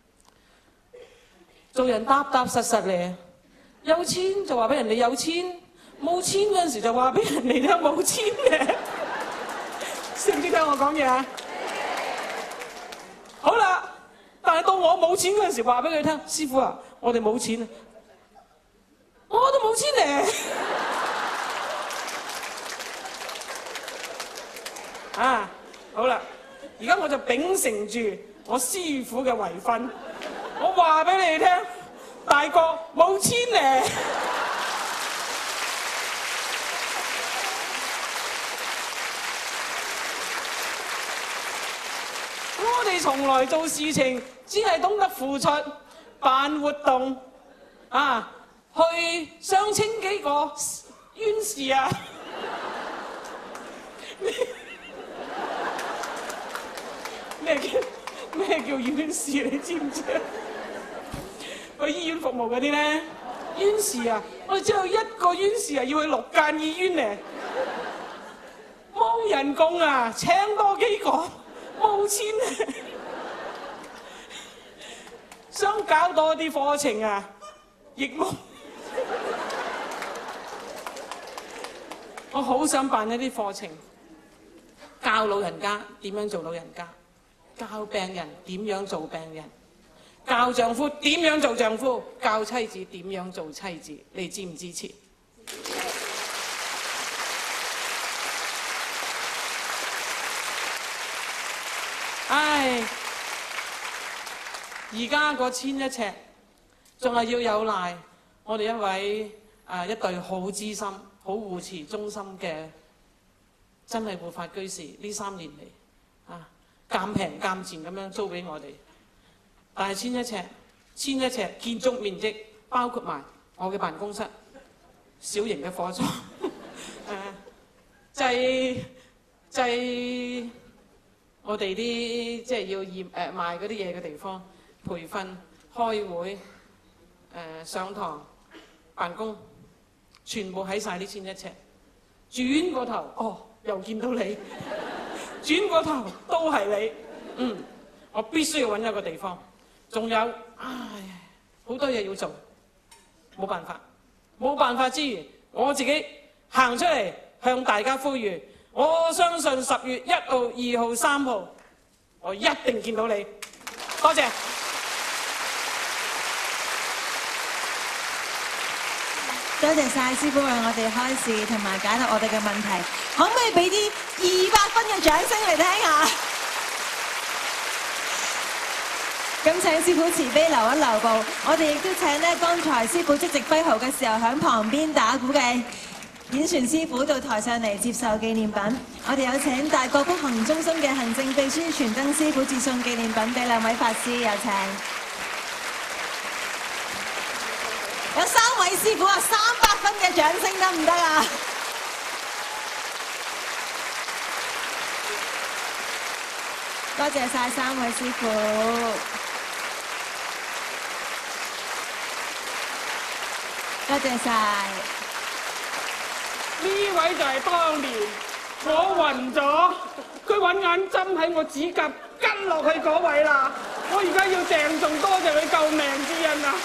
做人踏踏實實嚟，有錢就話俾人哋有錢，冇錢嗰陣時就話俾人哋聽冇錢嘅。識唔識聽我講嘢啊？好啦，但係到我冇錢嗰陣時，話俾佢聽，師父啊，我哋冇錢啊！我都冇錢嚟啊！好啦，而家我就秉承住我師父嘅遺訓，我話俾你哋聽，大國冇錢嚟。我哋從來做事情只係懂得付出，辦活動啊！去相稱幾個冤事啊！咩叫冤事？你知唔知啊？去醫院服務嗰啲咧，冤事啊！我哋只有一個冤事啊，要去6間醫院咧，冇人工啊，請多幾個，冇錢啊！想搞多啲課程啊，亦冇。我好想辦一啲課程，教老人家點樣做老人家，教病人點樣做病人，教丈夫點樣做丈夫，教妻子點樣做妻子，你支唔支持？唉，而家個1001尺，仲係要有賴我哋一對好資深、好護持中心嘅真係護法居士，呢3年嚟啊，減平減賤咁樣租俾我哋。但係1001尺建築面積包括埋我嘅辦公室、小型嘅貨倉、我哋啲即係要賣嗰啲嘢嘅地方，培訓、開會、上堂、辦公。全部喺晒呢1001尺，轉個頭，又見到你，轉個頭都係你，我必須要揾一個地方，仲有，好多嘢要做，冇辦法之餘，我自己行出嚟向大家呼籲，我相信10月1號、2號、3號，我一定見到你，多謝。 多謝晒師父為我哋開示同埋解答我哋嘅問題，可唔可以俾啲200分嘅掌聲嚟聽下？ 咁請師傅慈悲留一留步，我哋亦都請呢剛才師傅即席揮毫嘅時候喺旁邊打鼓嘅演傳師傅到台上嚟接受紀念品。我哋有請大國福行中心嘅行政秘書傳燈師傅致送紀念品俾兩位法師，有請。有3位師傅啊，300分嘅掌聲得唔得啊？多謝晒3位師傅，多謝晒。 呢位就係當年我暈咗，佢揾眼針喺我指甲跟落去嗰位啦。我而家要鄭重多謝佢救命之恩啊！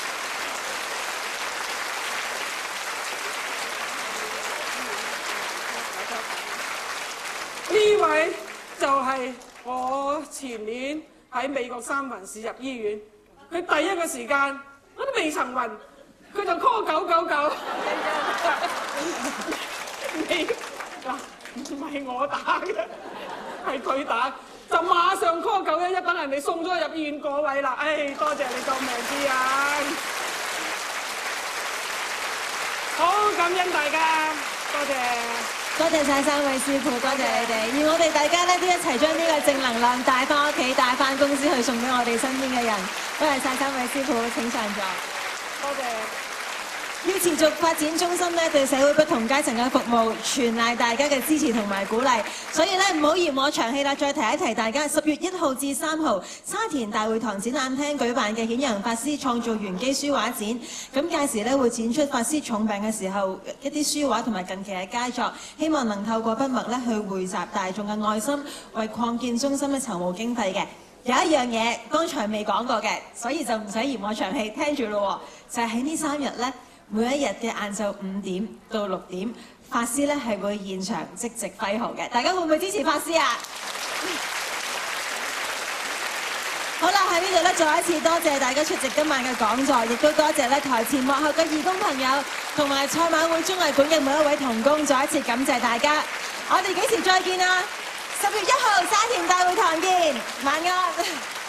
呢位就係我前年喺美國三藩市入醫院，佢第一個時間我都未曾暈，佢就 call 999。你嗱唔係我打嘅，係佢打，就馬上 call 911，等人哋送咗入醫院嗰位啦。唉，多謝你救命之恩，好感恩大家，多謝。 多謝晒3位師傅，多謝你哋。而我哋大家咧都一齊將呢個正能量帶翻屋企，帶翻公司去送俾我哋身邊嘅人。多謝晒3位師傅，請上座。 多謝。 要持續發展中心咧對社會不同階層嘅服務，全賴大家嘅支持同埋鼓勵。所以咧唔好嫌我長氣啦，再提一提大家，10月1號至3號沙田大會堂展覽廳舉辦嘅顯揚法師創造玄機書畫展，咁屆時咧會展出法師重病嘅時候一啲書畫同埋近期嘅佳作，希望能透過筆墨咧去匯集大眾嘅愛心，為擴建中心咧籌募經費嘅。有一樣嘢剛才未講過嘅，所以就唔使嫌我長氣，聽住咯喎，就係喺呢3日咧。每一日嘅晏晝5點到6點，法師咧係會現場即席揮毫嘅，大家會唔會支持法師啊？好啦，喺呢度咧再一次多謝大家出席今晚嘅講座，亦都多謝咧台前幕後嘅義工朋友同埋賽馬會綜藝館嘅每一位同工，再一次感謝大家。我哋幾時再見啊？10月1號沙田大會堂見，晚安。